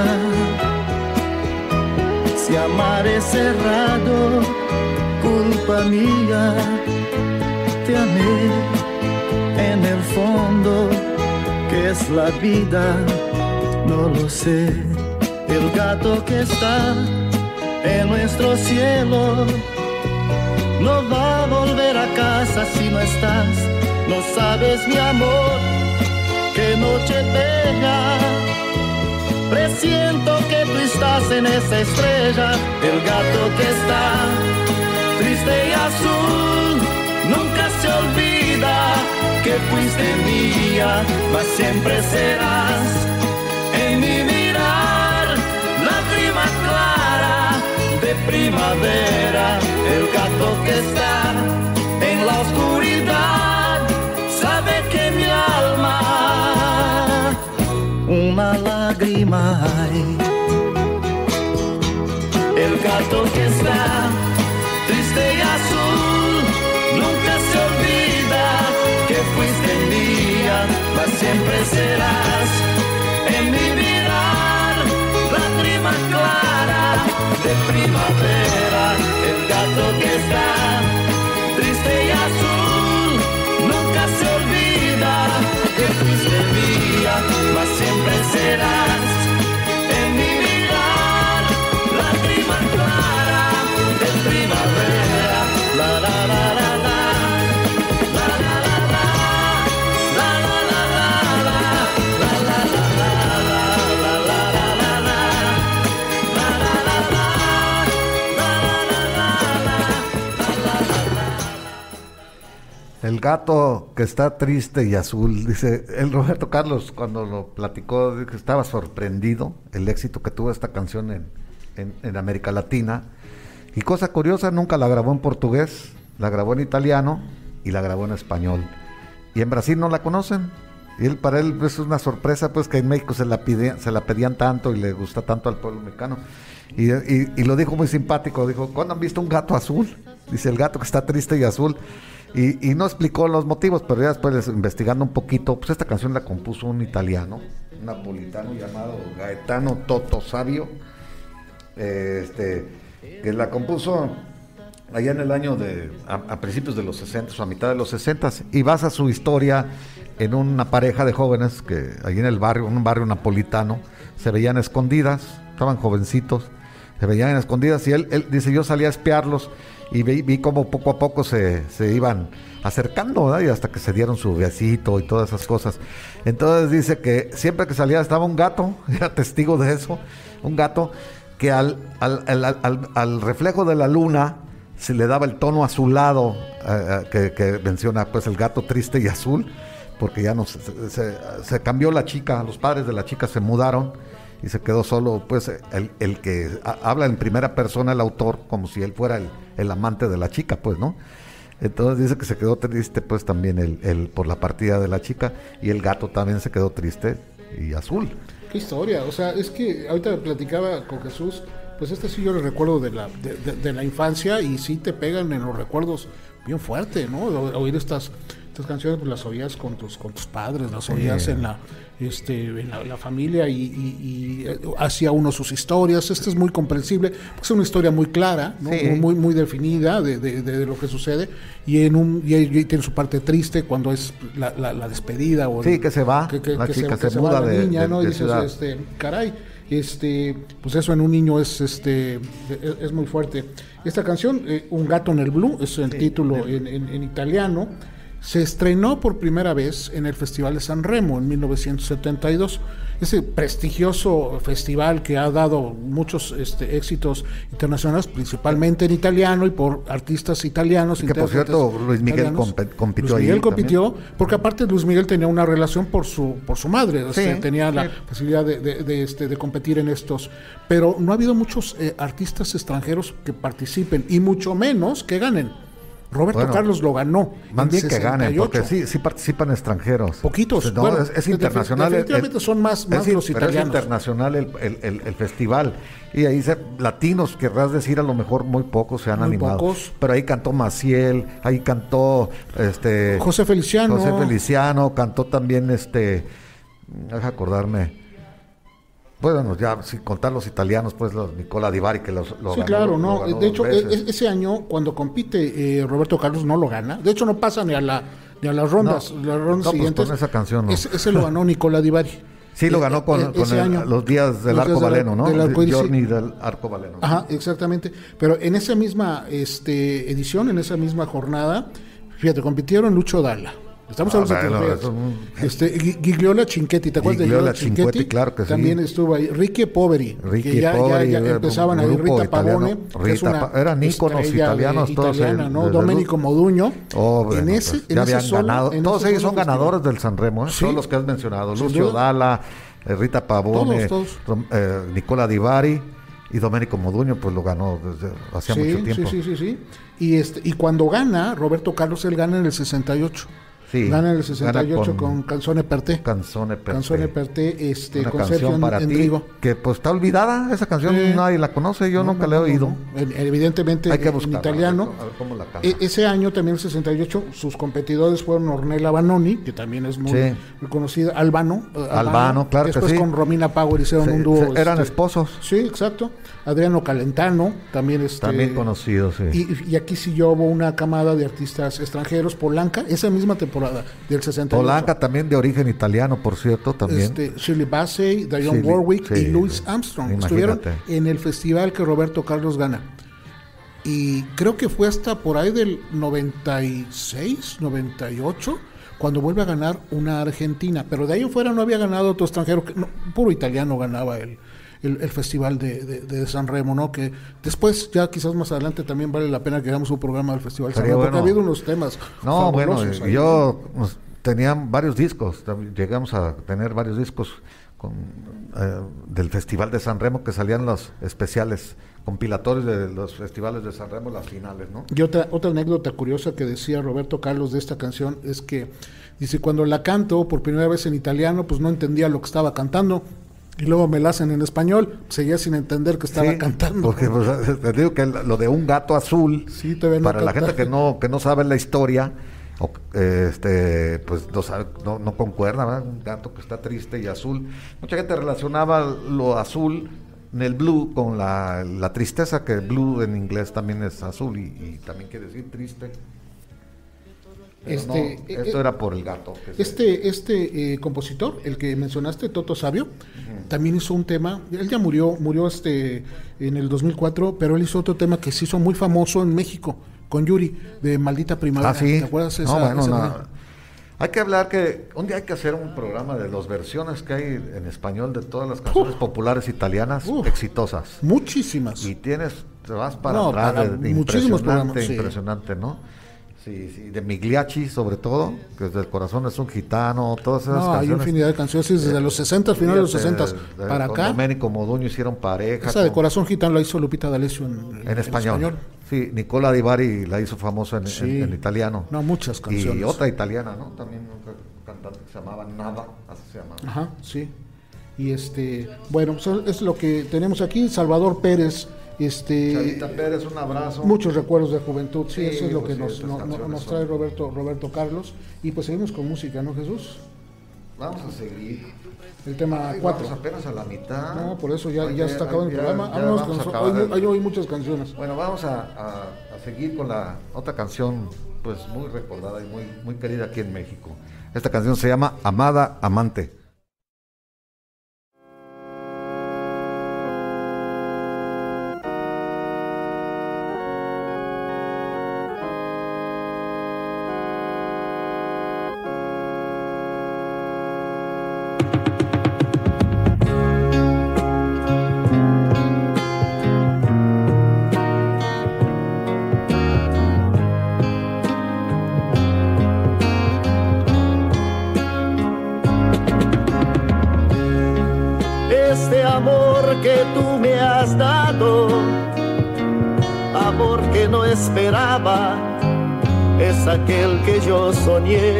Si amar es cerrado, culpa mía, te amé en el fondo, que es la vida, no lo sé. El gato que está en nuestro cielo no va a volver a casa si no estás. No sabes, mi amor, qué noche bella. Presiento que tú estás en esa estrella. El gato que está triste y azul nunca se olvida que fuiste mía, mas siempre serás en mi mirar, lágrima clara de primavera. El gato que está en la oscuridad sabe que mi alma una lágrima hay. El gato que está triste y azul nunca se olvida que fuiste mía, mas siempre serás en mi mirar, lágrima clara de primavera. El gato que está triste y azul nunca se olvida que fuiste mía, mas siempre serás en mi mirar, lágrima clara de primavera. La la la la la, la la la la, la la la la, la la la la, la la la la, la la la la. El gato que está triste y azul, dice el Roberto Carlos cuando lo platicó, dijo que estaba sorprendido el éxito que tuvo esta canción en, en, en América Latina. Y cosa curiosa, nunca la grabó en portugués, la grabó en italiano y la grabó en español. Y en Brasil no la conocen. Y él, para él es una sorpresa, pues, que en México se la, pide, se la pedían tanto y le gusta tanto al pueblo mexicano. Y, y, y lo dijo muy simpático, dijo, ¿cuándo han visto un gato azul? Dice, el gato que está triste y azul. Y, y no explicó los motivos, pero ya después, investigando un poquito, pues esta canción la compuso un italiano, un napolitano llamado Gaetano Toto Savio, eh, este, que la compuso allá en el año de, a, a principios de los sesenta o a mitad de los sesenta, y basa su historia en una pareja de jóvenes que allí en el barrio, en un barrio napolitano, se veían escondidas, estaban jovencitos, se veían escondidas, y él, él dice, yo salí a espiarlos, y vi, vi cómo poco a poco se, se iban acercando, ¿verdad? Y hasta que se dieron su besito y todas esas cosas. Entonces dice que siempre que salía estaba un gato, era testigo de eso, un gato que al, al, al, al, al reflejo de la luna se le daba el tono azulado, eh, que, que menciona pues el gato triste y azul, porque ya no se, se, se cambió la chica, los padres de la chica se mudaron y se quedó solo pues el, el que a, habla en primera persona el autor, como si él fuera el, el amante de la chica, pues, ¿no? Entonces dice que se quedó triste pues también el, el por la partida de la chica, y el gato también se quedó triste y azul. Qué historia, o sea, es que ahorita platicaba con Jesús, pues este sí yo lo recuerdo de la, de, de, de la infancia, y sí te pegan en los recuerdos bien fuerte, ¿no? O, oír estas Estas canciones pues las oías con tus con tus padres, las oías sí. en la este en la, la familia y, y, y hacía uno sus historias. Esta es muy comprensible, es una historia muy clara, ¿no? sí. muy muy definida de, de, de, de lo que sucede y en un y, y tiene su parte triste cuando es la, la, la despedida o sí el, que se va, que, que, la que chica se, se, se muda va la de, niña, de, ¿no? de Y dices, ciudad. este, caray, este, pues eso en un niño es este es, es muy fuerte. Esta canción, eh, Un gato en el blue, es el sí, título sí. En, en, en italiano. Se estrenó por primera vez en el Festival de San Remo en mil novecientos setenta y dos, ese prestigioso festival que ha dado muchos este, éxitos internacionales, principalmente en italiano y por artistas italianos. Que por cierto, Luis Miguel comp- compitió Luis Miguel ahí compitió, también. Porque aparte Luis Miguel tenía una relación por su por su madre, sí, o sea, tenía sí. la posibilidad de, de, de, este, de competir en estos, pero no ha habido muchos eh, artistas extranjeros que participen y mucho menos que ganen. Roberto bueno, Carlos lo ganó. Más bien que ganen, porque sí, sí participan extranjeros. Poquitos. No, bueno, es, es internacional. Definitivamente el, son más, más es, los italianos. Pero es internacional el, el, el, el festival. Y ahí se, latinos, querrás decir, a lo mejor muy pocos se han muy animado. Pocos. Pero ahí cantó Maciel, ahí cantó este José Feliciano. José Feliciano, cantó también este, deja acordarme. Bueno, ya sin contar los italianos, pues los Nicola Di Bari que los lo sí, ganó, claro, no. ganó de hecho, veces. ese año cuando compite eh, Roberto Carlos no lo gana. De hecho, no pasa ni a la ni a las rondas, no, las rondas no, siguientes. Pues con esa canción no. Ese, ese lo ganó Nicola Di Bari. Sí, lo ganó con, eh, con el, año, los días del los Arco días Valeno, ¿no? Del arco iris, Journey sí. del Arco Valeno. Ajá, exactamente. Pero en esa misma este, edición, en esa misma jornada, fíjate, compitieron Lucho Dalla. Estamos ah, hablando bueno, de eso, este, Gigliola Cinquetti, ¿te acuerdas Gigliola de Gigliola Cinquetti? Cinquetti? Claro que sí. También estuvo ahí. Ricky Poveri, Ricky que ya, Poveri, ya, ya empezaban ahí. Rita Pavone, Rita, que es una eran íconos italianos, todos italiana, ¿no? Domenico Moduño. Oh, bueno, en ese, pues, en ya ese habían solo, ganado. en Todos ese ellos son festival. ganadores del Sanremo, ¿eh? Sí. Todos los que has mencionado. Sin Lucio duda. Dalla, eh, Rita Pavone, Todos, todos. Eh, Nicola Di Bari y Domenico Moduño, pues lo ganó desde hacía sí, mucho tiempo. Sí, sí, sí, sí. Y, este, y cuando gana, Roberto Carlos, él gana en el sesenta y ocho. Sí, gana en el sesenta y ocho con, con Canzone per te. Canzone per te. Canzone per te, este, una con canción Sergio para Endrigo. ti, que pues está olvidada, esa canción eh, nadie la conoce, yo no, nunca no, la he no, oído. No. Evidentemente hay que en buscarla, italiano. A ver cómo la canta. E- ese año, también el sesenta y ocho, sus competidores fueron Ornella Vanoni, que también es muy, sí. muy conocida, Albano. Albano, Albano claro después que sí. con Romina Power hicieron sí, un dúo. Sí, eran este, esposos. Sí, exacto. Adriano Calentano, también este, también conocido, sí. Y, y aquí sí yo hubo una camada de artistas extranjeros, Polanca, esa misma temporada del sesenta y ocho. Polanca también de origen italiano, por cierto, también. Este, Shirley Bassey, Dionne Shirley, Warwick sí, y Louis Armstrong imagínate. estuvieron en el festival que Roberto Carlos gana. Y creo que fue hasta por ahí del noventa y seis, noventa y ocho, cuando vuelve a ganar una argentina. Pero de ahí en fuera no había ganado otro extranjero, que, no, puro italiano ganaba el, el, el festival de, de, de San Remo, ¿no? Que después, ya quizás más adelante, también vale la pena que hagamos un programa del Festival San Remo, bueno. porque ha habido unos temas No, bueno, ahí. yo pues, tenían varios discos, llegamos a tener varios discos con, eh, del Festival de San Remo, que salían los especiales compilatorios de los festivales de San Remo, las finales, ¿no? Y otra, otra anécdota curiosa que decía Roberto Carlos de esta canción es que, dice, cuando la canto por primera vez en italiano, pues no entendía lo que estaba cantando, y luego me la hacen en español, seguía sin entender que estaba sí, cantando. Porque pues, te digo que lo de Un gato azul, sí, no para la cantar. gente que no, que no sabe la historia, o, este pues no, sabe, no, no concuerda, ¿verdad? Un gato que está triste y azul. Mucha gente relacionaba lo azul en el blue con la, la tristeza, que blue en inglés también es azul y, y también quiere decir triste. Pero Este, no, esto eh, era por el gato. Que este se... este eh, compositor, el que mencionaste, Toto Savio, uh-huh. también hizo un tema, él ya murió, murió este en el dos mil cuatro, pero él hizo otro tema que se hizo muy famoso en México, con Yuri, de Maldita Primavera. Ah, sí. ¿Te acuerdas esa, no, bueno, esa no. Hay que hablar que un día hay que hacer un programa de las versiones que hay en español de todas las canciones uh, populares italianas uh, exitosas. Muchísimas. Y tienes, te vas para no, atrás, para de, de muchísimos impresionante, sí. impresionante, ¿no? Sí, sí, de Migliacci sobre todo, que desde el corazón es un gitano, todas esas no, canciones. Hay infinidad de canciones, desde eh, los sesenta, al final de los sesenta, para acá. Domenico Moduño hicieron pareja. Esa de Corazón Gitano la hizo Lupita D'Alessio en, en, en, español. en español. Sí, Nicola Di Bari la hizo famosa en, sí. en, en italiano. No, muchas canciones. Y otra italiana, ¿no? También un cantante que se llamaba Nada, así se llamaba. Ajá, sí. Y este, bueno, eso es lo que tenemos aquí. Salvador Pérez Este, Chavita Pérez, un abrazo. Muchos recuerdos de juventud, sí, Sí, eso es lo pues que sí, nos, estas no- no- canciones nos son- trae Roberto, Roberto Carlos. Y pues seguimos con música, ¿no, Jesús? Vamos a seguir. El tema Ay, cuatro. vamos apenas a la mitad. No, por eso ya, Oye, ya está acabando el ya- programa. ya Vámonos vamos con- a hoy, acabar. hay hoy muchas canciones. Bueno, vamos a, a- a seguir con la otra canción, pues muy recordada y muy, muy querida aquí en México. Esta canción se llama Amada Amante. Este amor que tú me has dado, amor que no esperaba, es aquel que yo soñé.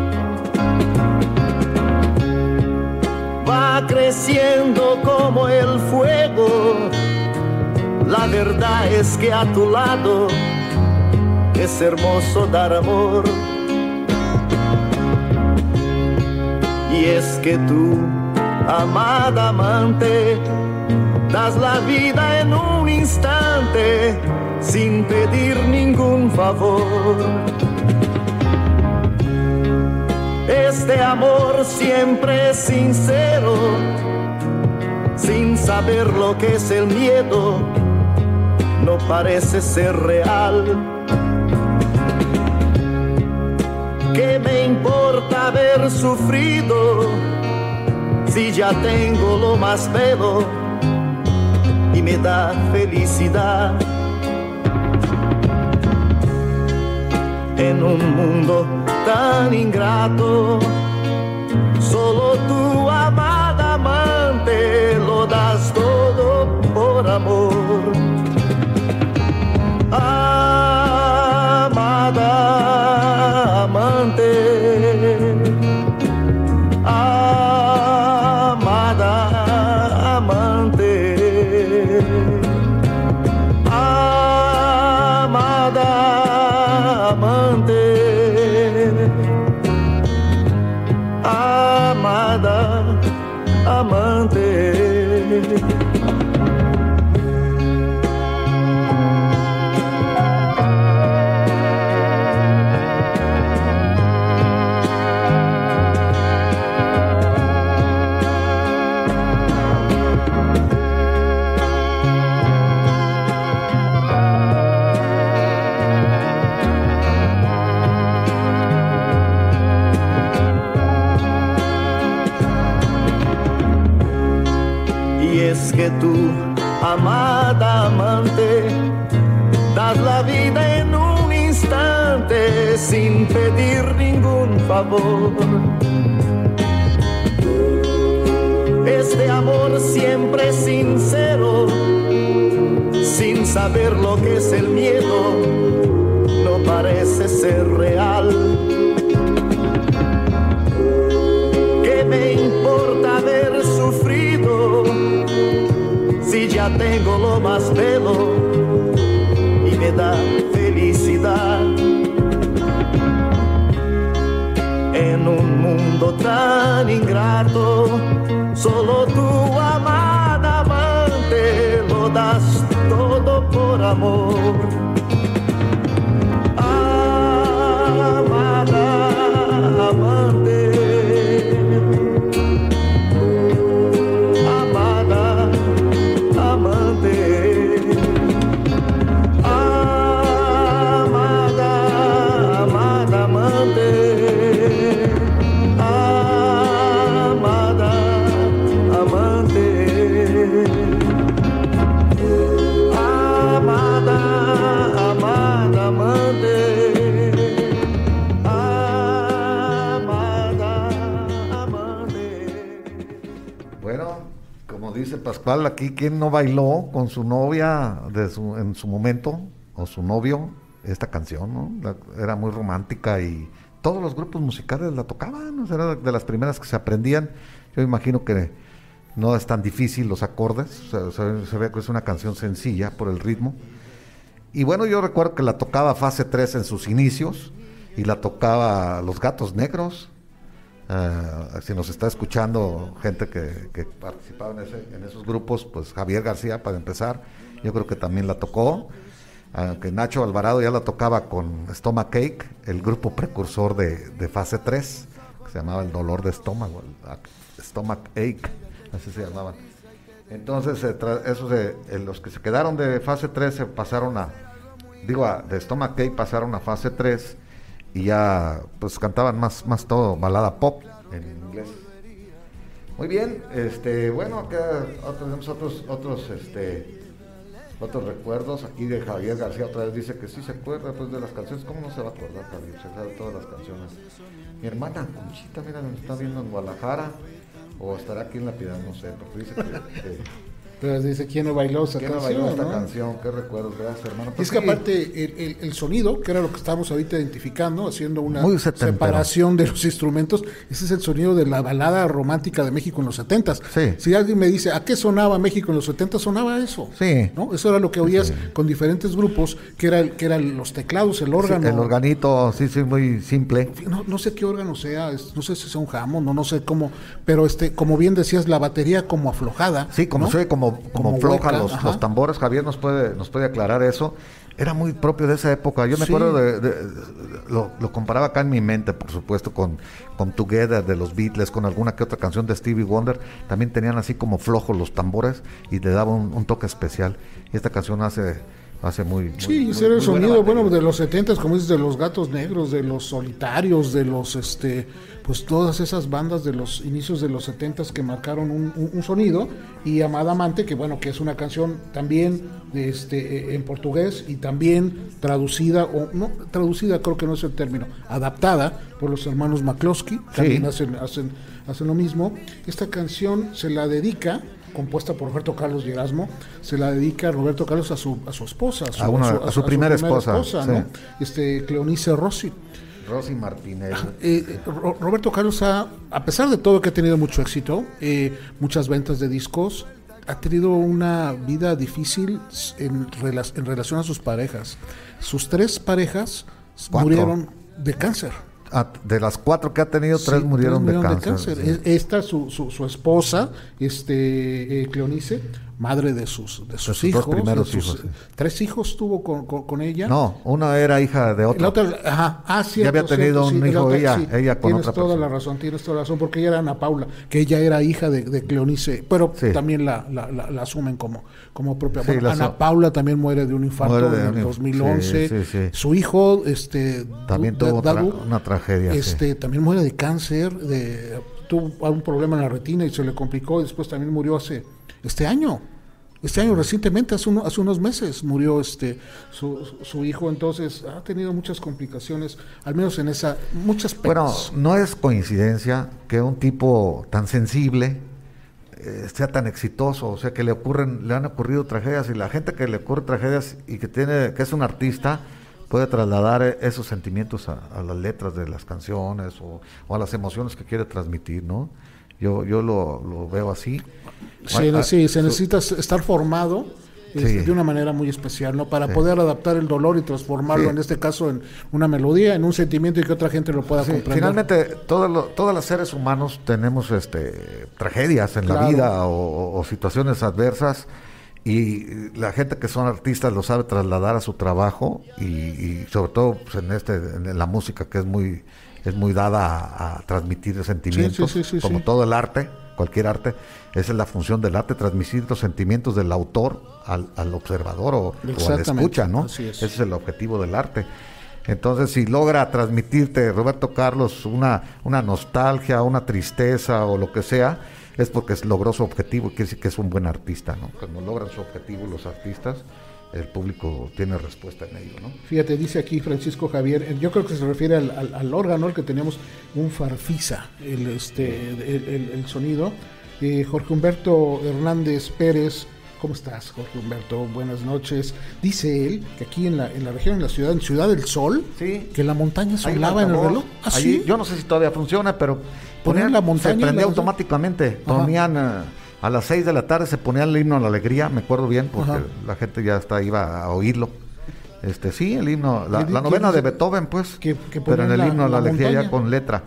Va creciendo como el fuego, la verdad es que a tu lado es hermoso dar amor. Y es que tú, amada amante, das la vida en un instante sin pedir ningún favor. Este amor siempre es sincero, sin saber lo que es el miedo, no parece ser real. ¿Qué me importa haber sufrido si ya tengo lo más bello y me da felicidad? En un mundo tan ingrato, solo tu amada amante lo das todo por amor. Amada amante, amada amante, amada amante, amada amante. Y es que tú, amada amante, das la vida en un instante sin pedir ningún favor. Este amor siempre sincero, sin saber lo que es el miedo, no parece ser real. ¿Qué me importa haber sufrido si ya tengo lo más bello y me da felicidad? En un mundo tan ingrato, solo tu amada amante lo das todo por amor. Amada amante, amada amante, amada amada amante, amada amante, amada amada amante, amada amante. Bueno, como dice Pascual, aquí quien no bailó con su novia de su, en su momento, o su novio, esta canción, ¿no? La- era muy romántica y todos los grupos musicales la tocaban, o sea, era de las primeras que se aprendían. Yo imagino que no es tan difícil los acordes, o sea, se, se ve que es una canción sencilla por el ritmo. Y bueno, yo recuerdo que la tocaba Fase tres en sus inicios, y la tocaba Los Gatos Negros. Uh, si nos está escuchando gente que, que participaba en, ese, en esos grupos, pues Javier García, para empezar, yo creo que también la tocó. Aunque Nacho Alvarado ya la tocaba con Stomach Ache, el grupo precursor de, de Fase tres, que se llamaba El Dolor de Estómago, el Stomach Ache, así se llamaban. Entonces, eh, tra- esos de, eh, los que se quedaron de Fase tres se pasaron a, digo, a, de Stomach Ache pasaron a Fase tres, y ya pues cantaban más, más todo, balada pop en inglés. Muy bien, este, bueno, acá tenemos otros, otros, este, otros recuerdos. Aquí de Javier García otra vez dice que sí se acuerda pues de las canciones. ¿Cómo no se va a acordar, Javier? Se sabe todas las canciones. Mi hermana Conchita, mira, me está viendo en Guadalajara, o estará aquí en La Piedad, no sé, porque dice que... que Pero dice, ¿quién no bailó esa ¿quién no canción? bailó esta ¿no? canción? ¿Qué recuerdos? Gracias, hermano. Y Pues es que sí, aparte el, el, el sonido, que era lo que estábamos ahorita identificando, haciendo una Muy setentero. separación de los instrumentos, ese es el sonido de la balada romántica de México en los setentas. Sí. Si alguien me dice, ¿a qué sonaba México en los setentas? Sonaba eso. Sí. ¿No? Eso era lo que oías Sí. con diferentes grupos, que era el, que eran los teclados, el órgano. sí, el organito, sí, sí, muy simple. No, no sé qué órgano sea, es- no sé si sea un Hammond, no, no sé cómo, pero este, como bien decías, la batería como aflojada. Sí, como ¿no? se oye, como, como, Como floja hueca, los, ajá. los tambores. Javier nos puede, nos puede aclarar eso. Era muy propio de esa época. Yo me Sí. acuerdo de, de- de- lo, lo comparaba acá en mi mente, por supuesto, con, con Together de los Beatles, con alguna que otra canción de Stevie Wonder. También tenían así como flojos los tambores y le daba un, un toque especial. Y esta canción hace, hace muy, muy- Sí, muy- ese era el muy buena sonido, batería. bueno, de los setentas, como dices, de los Gatos Negros, de los Solitarios, de los, este, pues todas esas bandas de los inicios de los setentas que marcaron un, un- un sonido, y Amada Amante, que bueno, que es una canción también de este, eh, en portugués y también traducida, o no, traducida creo que no es el término, adaptada por los hermanos McCloskey, también hacen, hacen, hacen lo mismo. Esta canción se la dedica, compuesta por Roberto Carlos y Erasmo, se la dedica Roberto Carlos a su, a su esposa, a su, A una- a su primera esposa, ¿no? sí. este, Cleonice Rossi. Rosy Martínez. Eh, Ro- Roberto Carlos ha, a pesar de todo que ha tenido mucho éxito, eh, muchas ventas de discos, ha tenido una vida difícil en, rela- en relación a sus parejas. Sus tres parejas Cuatro. murieron de cáncer. Ah, de las cuatro que ha tenido, tres Sí, murieron, tres de cáncer. sí. Es- Esta, su, su, su esposa, este, eh, Cleonice, madre de sus, de sus sus dos hijos. primeros de sus- hijos, sí. Tres hijos tuvo con, con, con ella. No, una era hija de otra. La otra, ajá, ah, cierto, había tenido cierto, un sí, hijo la otra, ella- sí, ella con tienes otra toda persona. la razón, tienes toda la razón, porque ella era Ana Paula, que ella era hija de, de Cleonice, pero Sí. también la, la, la, la asumen como, como propia. Sí, Bueno, la Ana asu- Paula también muere de un infarto Muere de en un el inf- dos mil once. sí, sí, sí. Su hijo, este, También Du- tuvo Dadu, tra- una tragedia, sí. este, también muere de cáncer, de, tuvo un problema en la retina y se le complicó, y después también murió hace este año. Este año, recientemente, hace, uno- hace unos meses, murió este su, su- su hijo. Entonces, ha tenido muchas complicaciones, al menos en esa, muchas Bueno, penas. no es coincidencia que un tipo tan sensible eh, sea tan exitoso, o sea, que le ocurren, le han ocurrido tragedias, y la gente que le ocurre tragedias y que tiene, que es un artista, puede trasladar eh, esos sentimientos a, a las letras de las canciones o, o a las emociones que quiere transmitir, ¿no? Yo, yo lo, lo veo así. Sí, Ah, ah, sí, se su- necesita estar formado este, Sí. de una manera muy especial, ¿no? Para Sí. poder adaptar el dolor y transformarlo, Sí. en este caso, en una melodía, en un sentimiento, y que otra gente lo pueda Sí, comprender. finalmente, todos los todos los seres humanos tenemos este tragedias en la Claro. vida o, o- o situaciones adversas, y la gente que son artistas lo sabe trasladar a su trabajo, y, y sobre todo pues, en este en la música, que es muy es muy dada a, a transmitir sentimientos, sí, sí, sí, como sí. todo el arte, cualquier arte. Esa es la función del arte, transmitir los sentimientos del autor al, al observador o, o al Exactamente, escucha, ¿no? así es. Ese es el objetivo del arte. Entonces, si logra transmitirte, Roberto Carlos, una, una nostalgia, una tristeza o lo que sea, es porque logró su objetivo, y quiere decir que es un buen artista, ¿no? Cuando logran su objetivo los artistas, el público tiene respuesta en ello, ¿no? Fíjate, dice aquí Francisco Javier, eh, yo creo que se refiere al, al, al órgano, el que teníamos, un farfisa, el, este, el, el- el sonido. Eh, Jorge Humberto Hernández Pérez, ¿cómo estás, Jorge Humberto? Buenas noches. Dice él que aquí en la, en la región, en la ciudad, en Ciudad del Sol, Sí. que la montaña Hay un sonaba en el altavoz, reloj. ¿Ah, allí, sí? yo no sé si todavía funciona, pero Ponían la montaña se y prendía la- automáticamente. Ajá. Ponían, eh, A las seis de la tarde se ponía el himno a la alegría, me acuerdo bien, porque Ajá. la gente ya está, iba a oírlo. Este, sí, el himno, la, la novena de Beethoven, pues, que, que pero en el himno a la, la alegría montaña. ya con letra.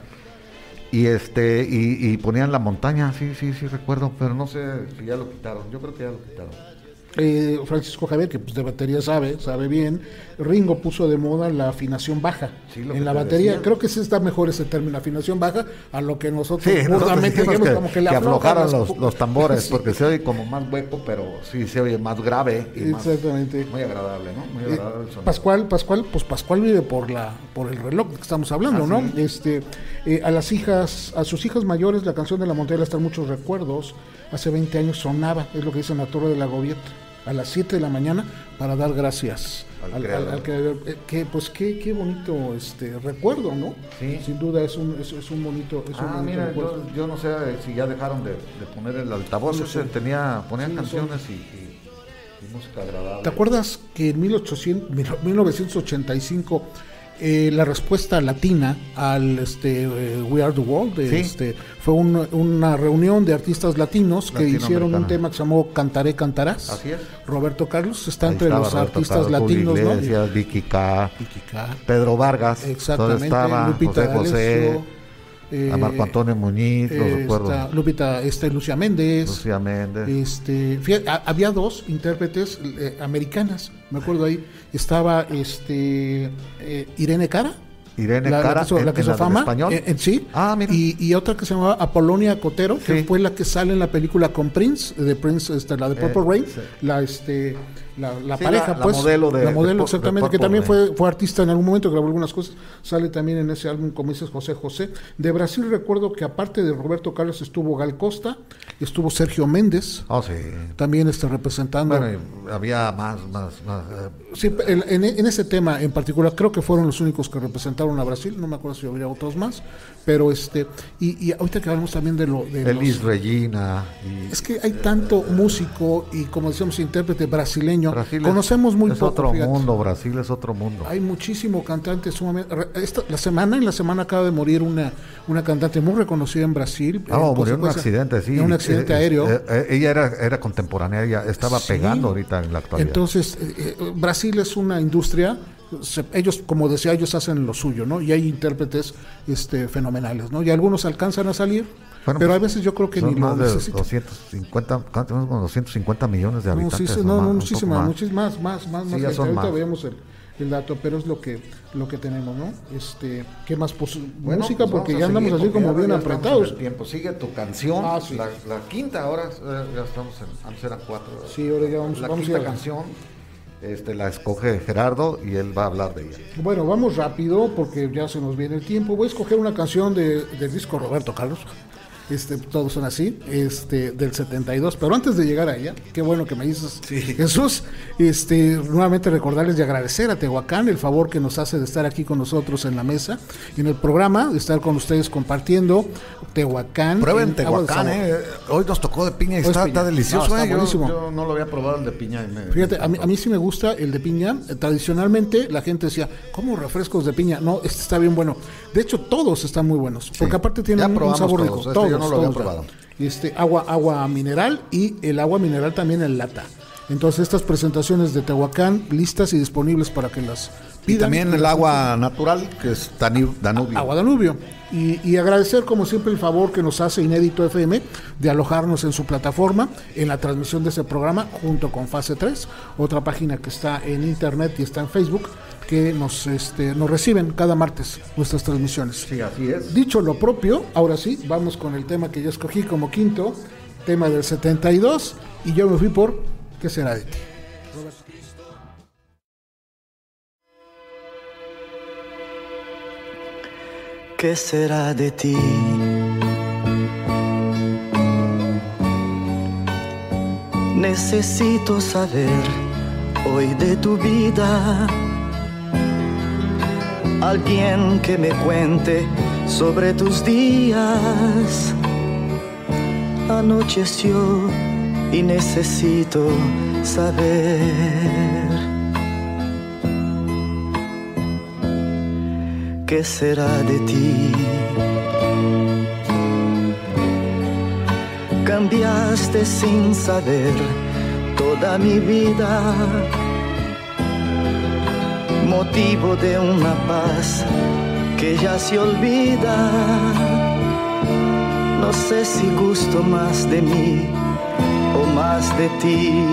Y este, y, y ponían la montaña, sí, sí, sí recuerdo, pero no sé si ya lo quitaron, yo creo que ya lo quitaron. Eh, Francisco Javier, que pues de batería sabe, sabe bien, Ringo puso de moda la afinación baja sí, en la batería. Decía. Creo que sí está mejor ese término, afinación baja, a lo que nosotros sí, burdamente digamos que, como que, que le aflojaran los, los tambores, sí. porque se oye como más hueco, pero sí se oye más grave y exactamente. Más, muy agradable, ¿no? Muy agradable eh, Pascual, Pascual, pues Pascual vive por la por el reloj que estamos hablando, ah, ¿no? Sí. Este, eh, a las hijas, a sus hijas mayores, la canción de la montaña están muchos recuerdos. Hace veinte años sonaba, es lo que dice en la Torre de la Gobieta, a las siete de la mañana para dar gracias al, al, al, al creador. Eh, que, pues qué, qué bonito este recuerdo, ¿no? Sí. Sin duda es un, es, es un bonito, es ah, un bonito mira, recuerdo. Yo, yo no sé si ya dejaron de, de poner el altavoz, sí, ese, tenía, ponían sí, canciones y, y, y música agradable. ¿Te acuerdas que en mil ochocientos, mil novecientos ochenta y cinco Eh, la respuesta latina al este uh, We Are the World de, sí. este, fue un, una reunión de artistas latinos que hicieron un tema que se llamó Cantaré, Cantarás? Así es. Roberto Carlos está Ahí entre los Roberto artistas Carlos, latinos, Iglesias, ¿no? Vicky K, Vicky K, Pedro Vargas, exactamente, estaba, Lupita José José, D'Alessio, eh, a Marco Antonio Muñiz, eh, lo recuerdo. Está Lupita, este, Lucía Méndez. Lucía Méndez. Este, fíjate, a, había dos intérpretes eh, americanas, me acuerdo ahí. Estaba este eh, Irene Cara. Irene la, Cara, la que, en, la que en se la fama, español. En, en, sí, ah, mira. Y, y otra que se llamaba Apolonia Cotero, sí. que fue la que sale en la película con Prince, de Prince, este, la de Purple eh, Rain, sí. la este la, la sí, pareja, la, pues, la modelo, de, la modelo de, exactamente, de que también Rain. fue, fue artista en algún momento, grabó algunas cosas, sale también en ese álbum, como dices, José José. De Brasil recuerdo que aparte de Roberto Carlos estuvo Gal Costa, estuvo Sergio Méndez, oh, sí. también este, representando. Bueno, había más, más, más. Eh. Sí, en, en, en ese tema en particular, creo que fueron los únicos que representaron a Brasil, no me acuerdo si habría otros más, pero este, y, y ahorita que hablamos también de lo de Elis los, Regina. Y, es que hay tanto músico y como decíamos intérprete brasileño, Brasil conocemos muy es poco. Otro fíjate. mundo, Brasil es otro mundo. Hay muchísimo cantante sumamente. Esta, la semana, en la semana acaba de morir una, una cantante muy reconocida en Brasil. Ah, oh, murió en un accidente, sí. En un accidente eh, aéreo. Eh, eh, ella era, era contemporánea, ella estaba sí. pegando ahorita en la actualidad. Entonces, eh, eh, Brasil es una industria. Se, ellos, como decía, ellos hacen lo suyo, ¿no? Y hay intérpretes este, fenomenales, ¿no? Y algunos alcanzan a salir, bueno, pero pues, a veces yo creo que ni más lo de necesitan. doscientos cincuenta, tenemos como doscientos cincuenta millones de habitantes. No, sí, no, no, muchísimas, muchísimas más, más, más. Sí, ya son ahorita más. veamos el, el dato, pero es lo que lo que tenemos, ¿no? Este, ¿qué más? Pues bueno, música, pues porque ya andamos así como bien apretados. El tiempo sigue tu canción, ah, sí. la, la quinta ahora, eh, ya estamos en, antes eran cuatro. Sí, ahora ya vamos, la vamos quinta a canción. Este, la escoge Gerardo y él va a hablar de ella. Bueno, vamos rápido porque ya se nos viene el tiempo. Voy a escoger una canción de, del disco Roberto Carlos. Este, todos son así, este, del setenta y dos, pero antes de llegar a ella, qué bueno que me dices, sí. Jesús, este, nuevamente recordarles y agradecer a Tehuacán el favor que nos hace de estar aquí con nosotros en la mesa, en el programa, de estar con ustedes compartiendo Tehuacán. Prueben Tehuacán, eh. Hoy nos tocó de piña y está, está delicioso. No, está eh. buenísimo. Yo, yo no lo había probado el de piña. Y me, Fíjate, me a mí, a mí sí me gusta el de piña. Tradicionalmente la gente decía, ¿cómo refrescos de piña? No, este está bien bueno. De hecho, todos están muy buenos, porque sí. aparte tienen un, un sabor todos. rico. Este Todos, yo no lo todos, había probado. Este, agua, agua mineral y el agua mineral también en lata. Entonces estas presentaciones de Tehuacán listas y disponibles para que las pidan. Y también el agua natural, que es Danubio. Agua Danubio. Y, y agradecer como siempre el favor que nos hace Inédito F M de alojarnos en su plataforma en la transmisión de ese programa junto con Fase tres, otra página que está en internet y está en Facebook, que nos, este, nos reciben cada martes nuestras transmisiones. Sí, así es. Dicho lo propio, ahora sí, vamos con el tema que yo escogí como quinto, tema del setenta y dos, y yo me fui por ¿Qué será de ti? ¿Qué será de ti? Necesito saber hoy de tu vida. Alguien que me cuente sobre tus días. Anocheció y necesito saber. ¿Qué será de ti? cambiaste sin saber toda mi vida, motivo de una paz que ya se olvida. No sé si gusto más de mí o más de ti.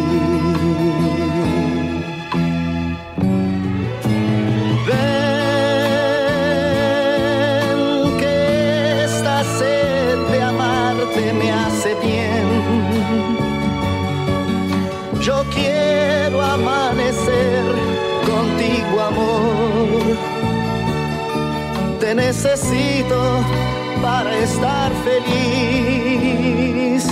Ven que esta sed de amarte me hace bien. Yo quiero amanecer contigo, amor. Te necesito para estar feliz.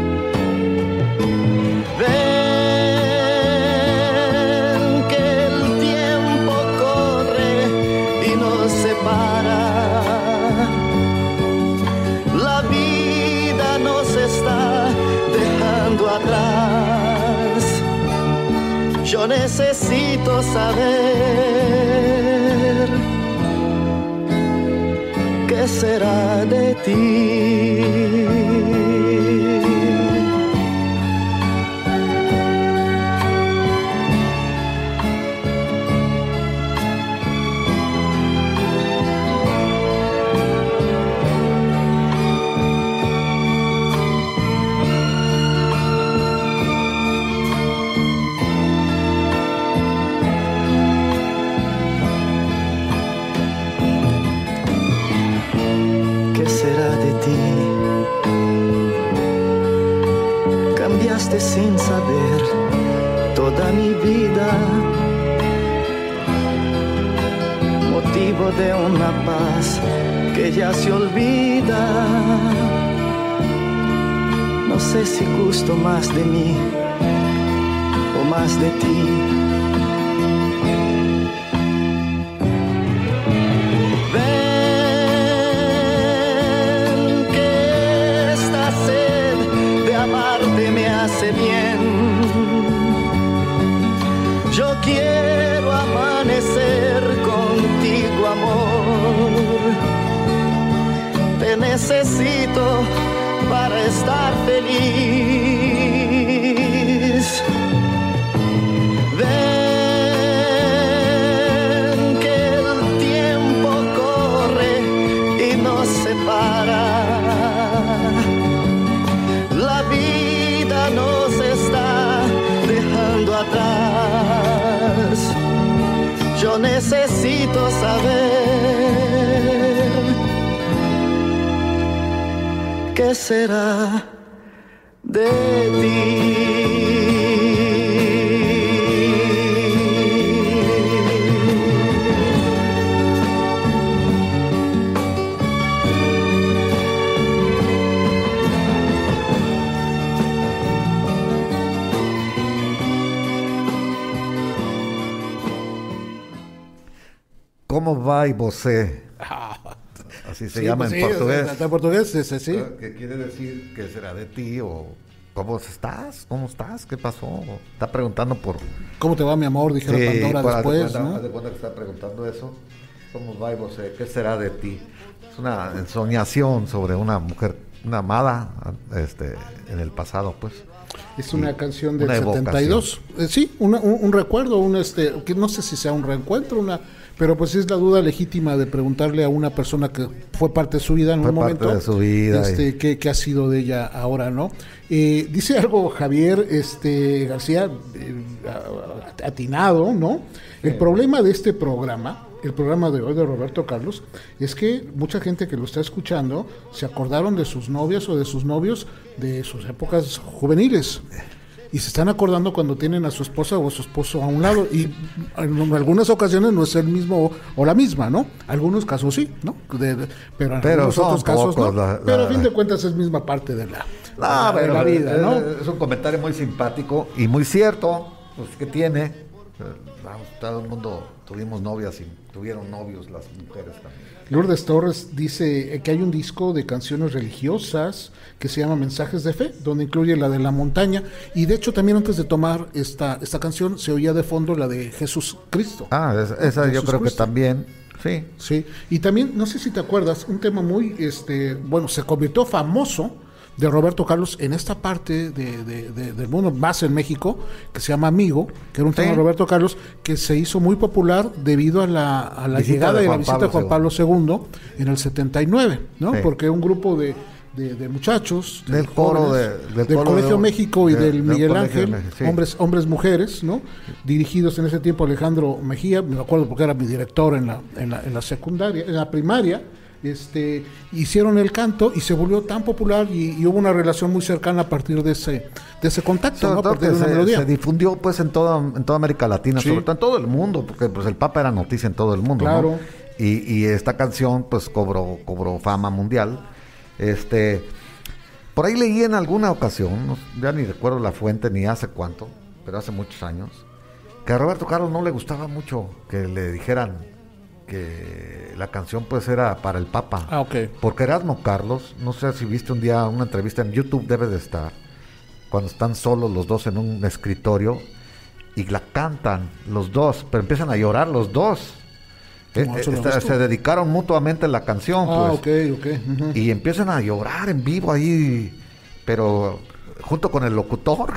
Ven que el tiempo corre y nos separa. La vida nos está dejando atrás. Yo necesito saber qué será de ti. Sin saber toda mi vida, motivo de una paz que ya se olvida. No sé si gusto más de mí o más de ti. Bien, yo quiero amanecer contigo, amor. Te necesito para estar feliz. Ven que el tiempo corre y nos separa. La vida nos está dejando atrás. Yo necesito saber qué será de ti. ¿Cómo va y você? Así se sí, llama pues en sí, portugués. En portugués, sí, sí. ¿Qué quiere decir? ¿Qué será de ti? O ¿cómo estás? ¿Cómo estás? ¿Qué pasó? Está preguntando por... ¿Cómo te va, mi amor? Dijera sí, Pandora después, de ¿no? De cuenta que está preguntando eso. ¿Cómo va y você? ¿Qué será de ti? Es una ensoñación sobre una mujer, una amada, este, en el pasado, pues. Es una canción del setenta y dos. Eh, sí, una, un, un recuerdo, un este, que no sé si sea un reencuentro, una... Pero pues es la duda legítima de preguntarle a una persona que fue parte de su vida en fue un parte momento, de su vida este, y... ¿qué, qué ha sido de ella ahora, ¿no? Eh, dice algo Javier este, García, eh, atinado, ¿no? El sí. problema de este programa, el programa de hoy de Roberto Carlos, es que mucha gente que lo está escuchando se acordaron de sus novias o de sus novios de sus épocas juveniles. Y se están acordando cuando tienen a su esposa o a su esposo a un lado, y en algunas ocasiones no es el mismo o, o la misma, ¿no? Algunos casos sí, ¿no? De, de, pero en pero algunos otros casos no. La, la, pero a fin de cuentas es misma parte de la, no, la, pero, de la vida, ¿no? Es un comentario muy simpático y muy cierto, pues que tiene. Vamos, todo el mundo tuvimos novias y tuvieron novios las mujeres también. Lourdes Torres dice que hay un disco de canciones religiosas que se llama Mensajes de Fe, donde incluye la de La Montaña, y de hecho también antes de tomar esta esta canción se oía de fondo la de Jesús Cristo. Ah, esa, esa Jesús yo creo Cristo. Que también, sí. Sí, y también, no sé si te acuerdas, un tema muy, este, bueno, se convirtió famoso de Roberto Carlos en esta parte de, de, de, del mundo, más en México, que se llama Amigo, que era un tema Sí. de Roberto Carlos, que se hizo muy popular debido a la, a la Visita llegada de y la Juan visita Pablo de Juan Pablo segundo en el setenta y nueve, ¿no? Sí. Porque un grupo de, de, de muchachos Del coro jóvenes, de- del del coro Colegio de- México y de- del del Miguel Colegio Ángel, de México, sí. hombres, hombres, mujeres, ¿no? Dirigidos en ese tiempo Alejandro Mejía, me acuerdo porque era mi director en la, en la, en la secundaria, en la primaria. Este, hicieron el canto y se volvió tan popular y, y hubo una relación muy cercana a partir de ese de ese contacto, Sobre ¿no? A todo partir que de una se, melodía. se difundió pues en toda en toda América Latina, Sí. sobre todo en todo el mundo, porque pues el Papa era noticia en todo el mundo, ¿no? Claro. Y, y esta canción pues cobró cobró fama mundial. Este, por ahí leí en alguna ocasión, no- ya ni recuerdo la fuente ni hace cuánto, pero hace muchos años, que a Roberto Carlos no le gustaba mucho que le dijeran que la canción pues era para el Papa. Ah, ok. Porque Erasmo Carlos, no sé si viste un día una entrevista en YouTube, debe de estar, cuando están solos los dos en un escritorio y la cantan los dos, pero empiezan a llorar los dos. Eh, ¿Cómo eh, eso le esta- gustó? se dedicaron mutuamente la canción, Ah, pues. ok, ok. Ujú. Y empiezan a llorar en vivo ahí, pero junto con el locutor.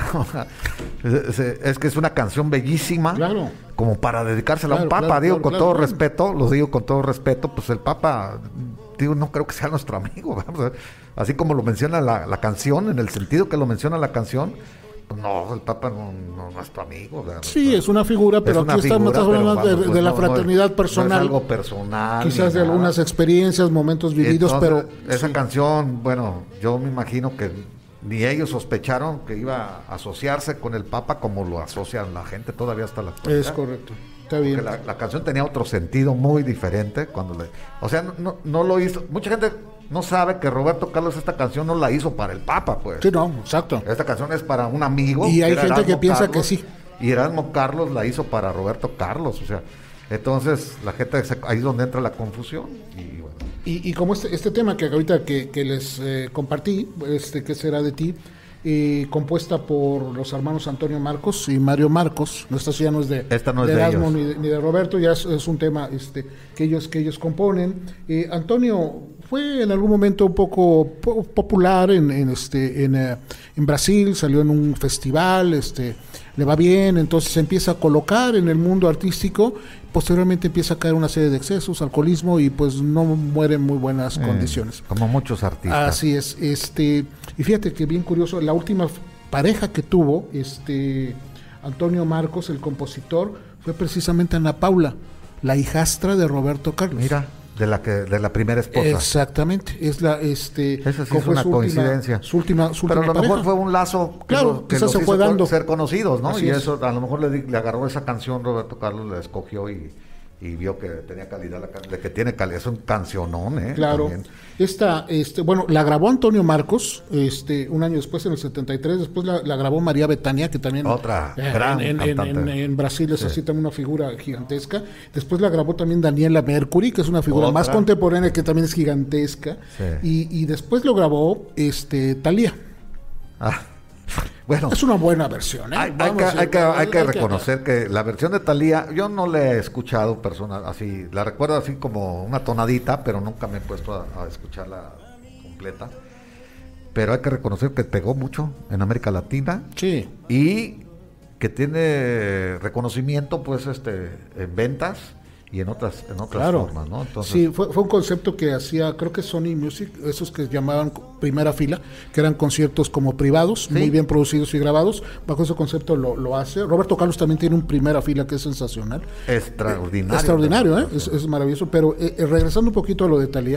es, es- es que es una canción bellísima, Claro. como para dedicársela a un Claro, papa, claro, digo, claro, con claro, todo claro. respeto, lo digo con todo respeto, pues el papa, digo, no creo que sea nuestro amigo, ¿verdad? Así como lo menciona la, la canción, en el sentido que lo menciona la canción, pues no, el papa no, no es nuestro amigo, ¿verdad? Sí, es una figura, pero Es una aquí estamos figura, pero hablando de, vamos, pues de la no- no es- fraternidad no personal, es algo personal. quizás ni de nada. algunas experiencias, momentos vividos, Entonces, pero esa sí. canción, bueno, yo me imagino que ni ellos sospecharon que iba a asociarse con el Papa como lo asocian la gente todavía hasta la actualidad. Es correcto. Está Porque bien. la, la canción tenía otro sentido muy diferente cuando le, o sea, no, no, no lo hizo. Mucha gente no sabe que Roberto Carlos esta canción no la hizo para el Papa, pues. Sí, no, exacto. Esta canción es para un amigo. Y hay era gente que Erasmo piensa Carlos, que sí. Y Erasmo Carlos la hizo para Roberto Carlos, o sea, entonces la gente se- ahí es donde entra la confusión y bueno. Y, y como este, este tema que ahorita que, que les eh, compartí, este que será de ti, eh, compuesta por los hermanos Antonio Marcos y Mario Marcos, no, esta sí ya no es de, Esta no es de de Erasmo ellos. ni de, ni de Roberto, ya es, es un tema este que ellos que ellos componen. Eh, Antonio fue en algún momento un poco po- popular en, en este en, eh, en Brasil, salió en un festival, este le va bien, entonces se empieza a colocar en el mundo artístico, posteriormente empieza a caer una serie de excesos, alcoholismo y pues no muere en muy buenas Eh, condiciones. Como muchos artistas. Así es, este, y fíjate que bien curioso, la última f- pareja que tuvo, este, Antonio Marcos, el compositor, fue precisamente Ana Paula, la hijastra de Roberto Carlos. Mira, de la que de la primera esposa. Exactamente, es la, este, Esa sí ¿cómo es fue una su última- coincidencia. su última, su Pero a última lo mejor pareja. fue un lazo que, Claro, lo- que quizás los se fue hizo dando. ser conocidos, ¿no? Así y es. eso a lo mejor le, di- le agarró esa canción Roberto Carlos, la escogió y, y vio que tenía calidad, la can- de que tiene calidad, es un cancionón, ¿eh? Claro. También. Esta, este, bueno, la grabó Antonio Marcos, este, un año después, en el setenta y tres, después la, la grabó María Betania, que también Otra eh, gran en, en- cantante. en- en Brasil es Sí. así también una figura gigantesca. Después la grabó también Daniela Mercury, que es una figura Otra. más contemporánea que también es gigantesca. Sí. Y, y después lo grabó este Thalía. Ah, bueno, Es una buena versión, ¿eh? hay, hay Vamos que, a- hay que, hay que hay reconocer que la versión de Thalía, yo no la he escuchado personal así, la recuerdo así como una tonadita, pero nunca me he puesto a, a escucharla completa. Pero hay que reconocer que pegó mucho en América Latina. Sí. Y que tiene reconocimiento pues este en ventas y en otras en otras Claro. formas, ¿no? Entonces, Sí, fue, fue un concepto que hacía, creo que Sony Music, esos que llamaban co- primera fila, que eran conciertos como privados, Sí. muy bien producidos y grabados. Bajo ese concepto lo, lo hace. Roberto Carlos también tiene un primera fila que es sensacional. extraordinario. Extraordinario, ¿eh? es, es maravilloso. Pero eh, eh, regresando un poquito a lo de Thalía,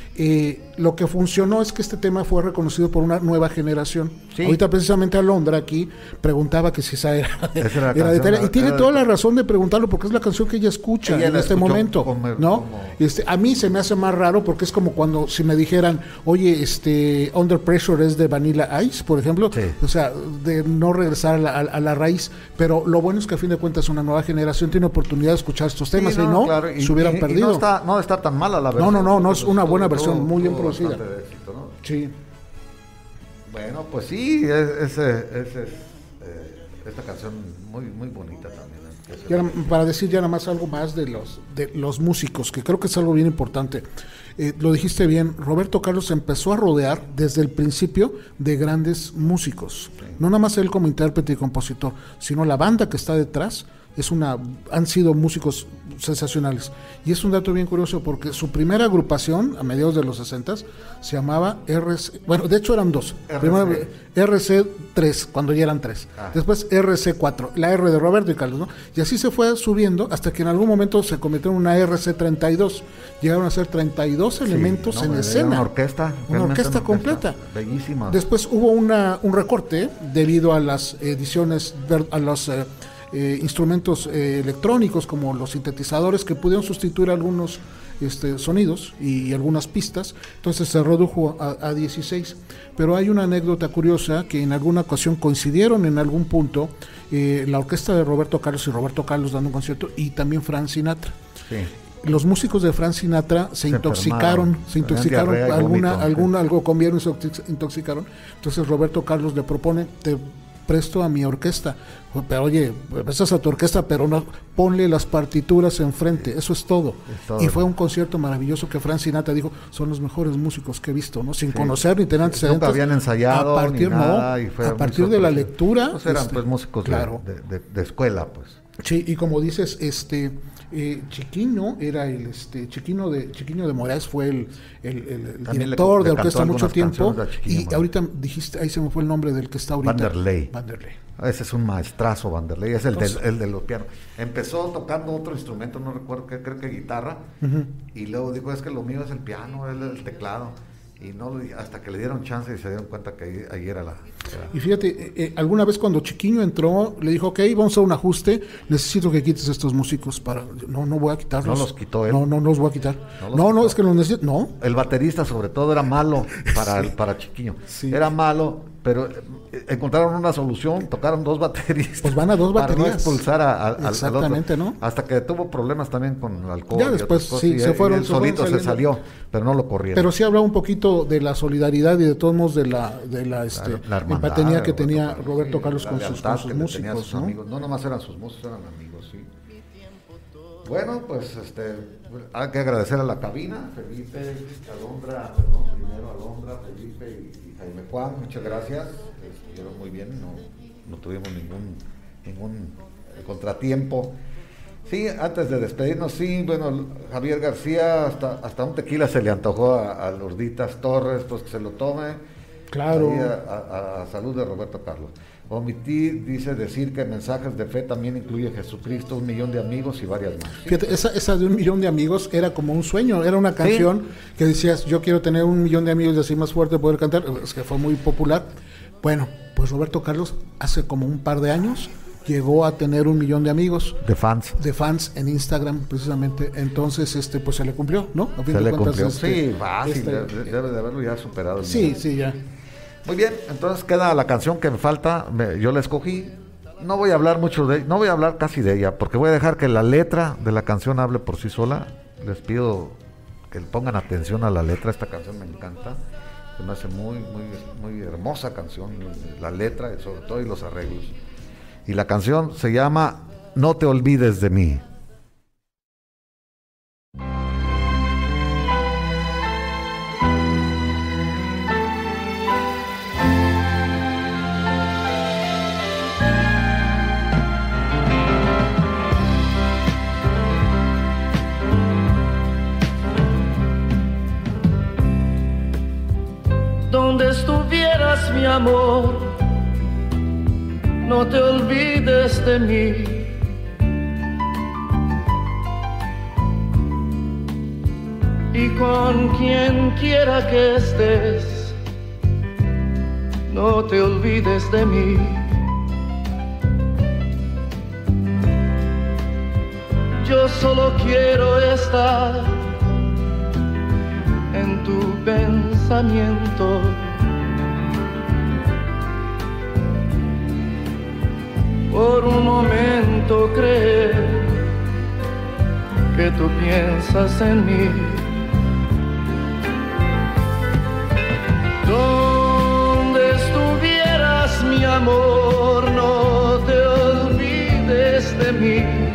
eh, lo que funcionó es que este tema fue reconocido por una nueva generación. Sí. Ahorita precisamente Alondra aquí preguntaba que si esa era, Esa era la era de canción, Thalía. Y tiene era de- toda la razón de preguntarlo porque es la canción que ella escucha Ella en la este escuchó momento, como- ¿no? como- Este, a mí se me hace más raro porque es como cuando si me dijeran, oye, este Under Pressure es de Vanilla Ice, por ejemplo, Sí. o sea, de no regresar a la, a- a la raíz, pero lo bueno es que a fin de cuentas una nueva generación tiene oportunidad de escuchar estos Sí, temas, y no, claro, y- se hubieran y- y perdido. no está no está tan mala la No, versión. no, no, no, porque, es una pues, buena tuvo- versión, muy bien tuvo producida. bastante de éxito, ¿no? Sí. Bueno, pues sí, es, ese- ese es, eh, esta canción muy muy bonita también. ¿eh? Y ahora, para decir ya nada más algo más de los, de los músicos, que creo que es algo bien importante. Eh, lo dijiste bien, Roberto Carlos empezó a rodear desde el principio de grandes músicos. Sí. No nada más él como intérprete y compositor, sino la banda que está detrás. Es una, han sido músicos sensacionales. Y es un dato bien curioso porque su primera agrupación, a mediados de los sesentas, se llamaba R C, bueno, de hecho eran dos. R C. Primero R C tres, cuando ya eran tres. Ah. Después R C cuatro, la R de Roberto y Carlos, ¿no? Y así se fue subiendo hasta que en algún momento se convirtió en una R C treinta y dos. Llegaron a ser treinta y dos sí, elementos no, en escena. Una orquesta. Una orquesta completa. Bellísima. Después hubo una, un recorte debido a las ediciones, a los... Eh, Eh, instrumentos eh, electrónicos como los sintetizadores que pudieron sustituir algunos este, sonidos y, y algunas pistas, entonces se redujo a, a dieciséis, pero hay una anécdota curiosa que en alguna ocasión coincidieron en algún punto eh, la orquesta de Roberto Carlos y Roberto Carlos dando un concierto y también Frank Sinatra. Sí. Los músicos de Frank Sinatra se, se intoxicaron, se intoxicaron, alguna, alguna, algo comieron y se intoxicaron, entonces Roberto Carlos le propone, te presto a mi orquesta, pero oye, prestas a tu orquesta, pero no, ponle las partituras enfrente, eso es todo. Es todo. Y fue un concierto maravilloso que Frank Sinatra dijo, son los mejores músicos que he visto, ¿no? Sin sí. conocer ni tener antecedentes. Nunca habían ensayado a partir, ni nada, no, y fue a partir de la lectura. Pues eran este, pues músicos claro. de, de, de escuela, pues. Sí, y como dices, este eh, Chiquiño era el este Chiquiño de Chiquiño de Moraes fue el, el, el, el director le, de orquesta mucho tiempo y Moraes. Ahorita dijiste, ahí se me fue el nombre del que está ahorita. Vanderlei. Vanderlei. Ese es un maestrazo, Vanderlei, es el, del, el de los pianos. Empezó tocando otro instrumento, no recuerdo qué, creo que guitarra, uh-huh. y luego dijo, es que lo mío es el piano, es el teclado. Y no hasta que le dieron chance y se dieron cuenta que ahí, ahí era la... Era. Y fíjate, eh, eh, alguna vez cuando Chiquiño entró, le dijo, ok, vamos a hacer un ajuste, necesito que quites estos músicos para... No, no voy a quitarlos. No los quitó él. No, no, no los voy a quitar. No, no, no, es que los necesito. No. El baterista sobre todo era malo para, sí. para Chiquiño. Sí. Era malo, pero encontraron una solución, tocaron dos bateristas. Pues van a dos baterías. Para no expulsar a, a, Exactamente, al otro. ¿no? Hasta que tuvo problemas también con el alcohol. Ya después sí, se fueron. Él solito se salió, pero no lo corrieron. Pero sí hablaba un poquito de la solidaridad y de todos modos de la, de la, este, la, la empatía que tenía Roberto, Roberto sí, Carlos con sus, con sus músicos. Sus ¿no? amigos. No nomás eran sus músicos, eran amigos, sí. Bueno, pues este, hay que agradecer a la cabina, Felipe, Alondra, perdón, primero Alondra, Felipe y, y Jaime Juan, muchas gracias, estuvieron muy bien, no, no tuvimos ningún, ningún contratiempo. Sí, antes de despedirnos, sí, bueno, Javier García, hasta, hasta un tequila se le antojó a, a Lourditas Torres, pues que se lo tome. Claro. A, a, a salud de Roberto Carlos. Omití, dice decir que mensajes de fe también incluye Jesucristo, un millón de amigos y varias más. ¿Sí? Fíjate, esa, esa de un millón de amigos era como un sueño, era una canción ¿sí? que decías, yo quiero tener un millón de amigos y así más fuerte poder cantar, es que fue muy popular. Bueno, pues Roberto Carlos hace como un par de años llegó a tener un millón de amigos. De fans. De fans en Instagram, precisamente. Entonces, este, pues se le cumplió, ¿no? A fin se de le cuentas, cumplió. Este, sí, fácil, este, debe de haberlo ya superado. El sí, sí, ya. Muy bien, entonces queda la canción que me falta, me, yo la escogí. No voy a hablar mucho de ella, no voy a hablar casi de ella, porque voy a dejar que la letra de la canción hable por sí sola. Les pido que pongan atención a la letra, esta canción me encanta. Se me hace muy, muy, muy hermosa canción, la letra, sobre todo, y los arreglos. Y la canción se llama No te olvides de mí. Donde estuvieras, mi amor, no te olvides de mí. Y con quien quiera que estés, no te olvides de mí. Yo solo quiero estar en tu pensamiento. Por un momento creer que tú piensas en mí. Donde estuvieras, mi amor, no te olvides de mí.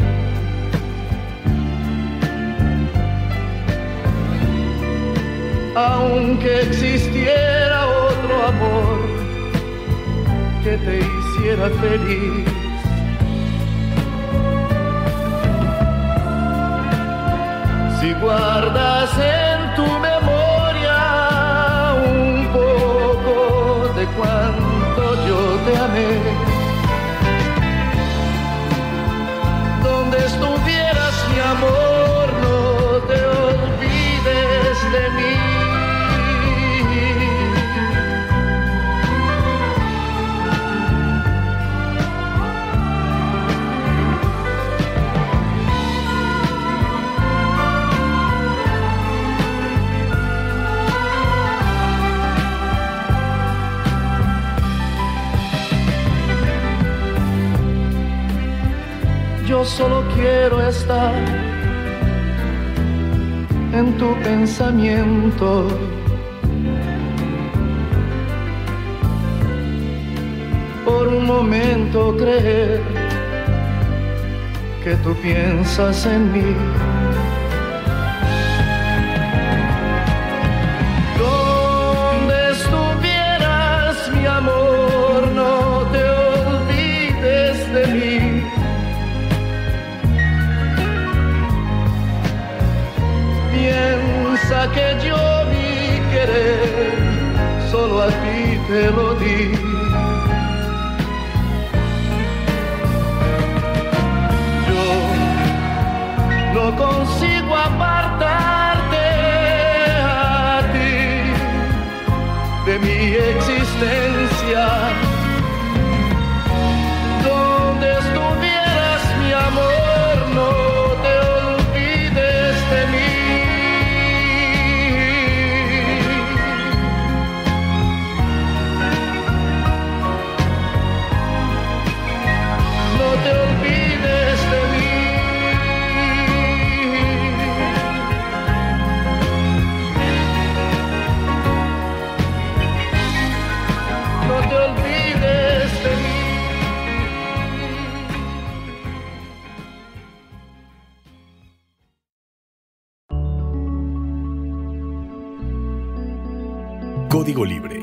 aunque existiera otro amor que te hiciera feliz. Si guardas en tu memoria un poco de cuánto yo te amé, donde estuvieras mi amor, no te olvides de mí. Yo solo quiero estar en tu pensamiento, por un momento creer que tú piensas en mí. Donde estuvieras mi amor, no te olvides de mí. Piensa que yo mi querer solo a ti te lo di. Yo no consigo apartarte a ti de mi existencia. Donde estuvieras mi amor, no te olvides de mí. No te olvides de mí. No te olvides de mí. Código Libre.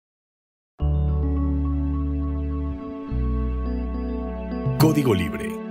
Código Libre.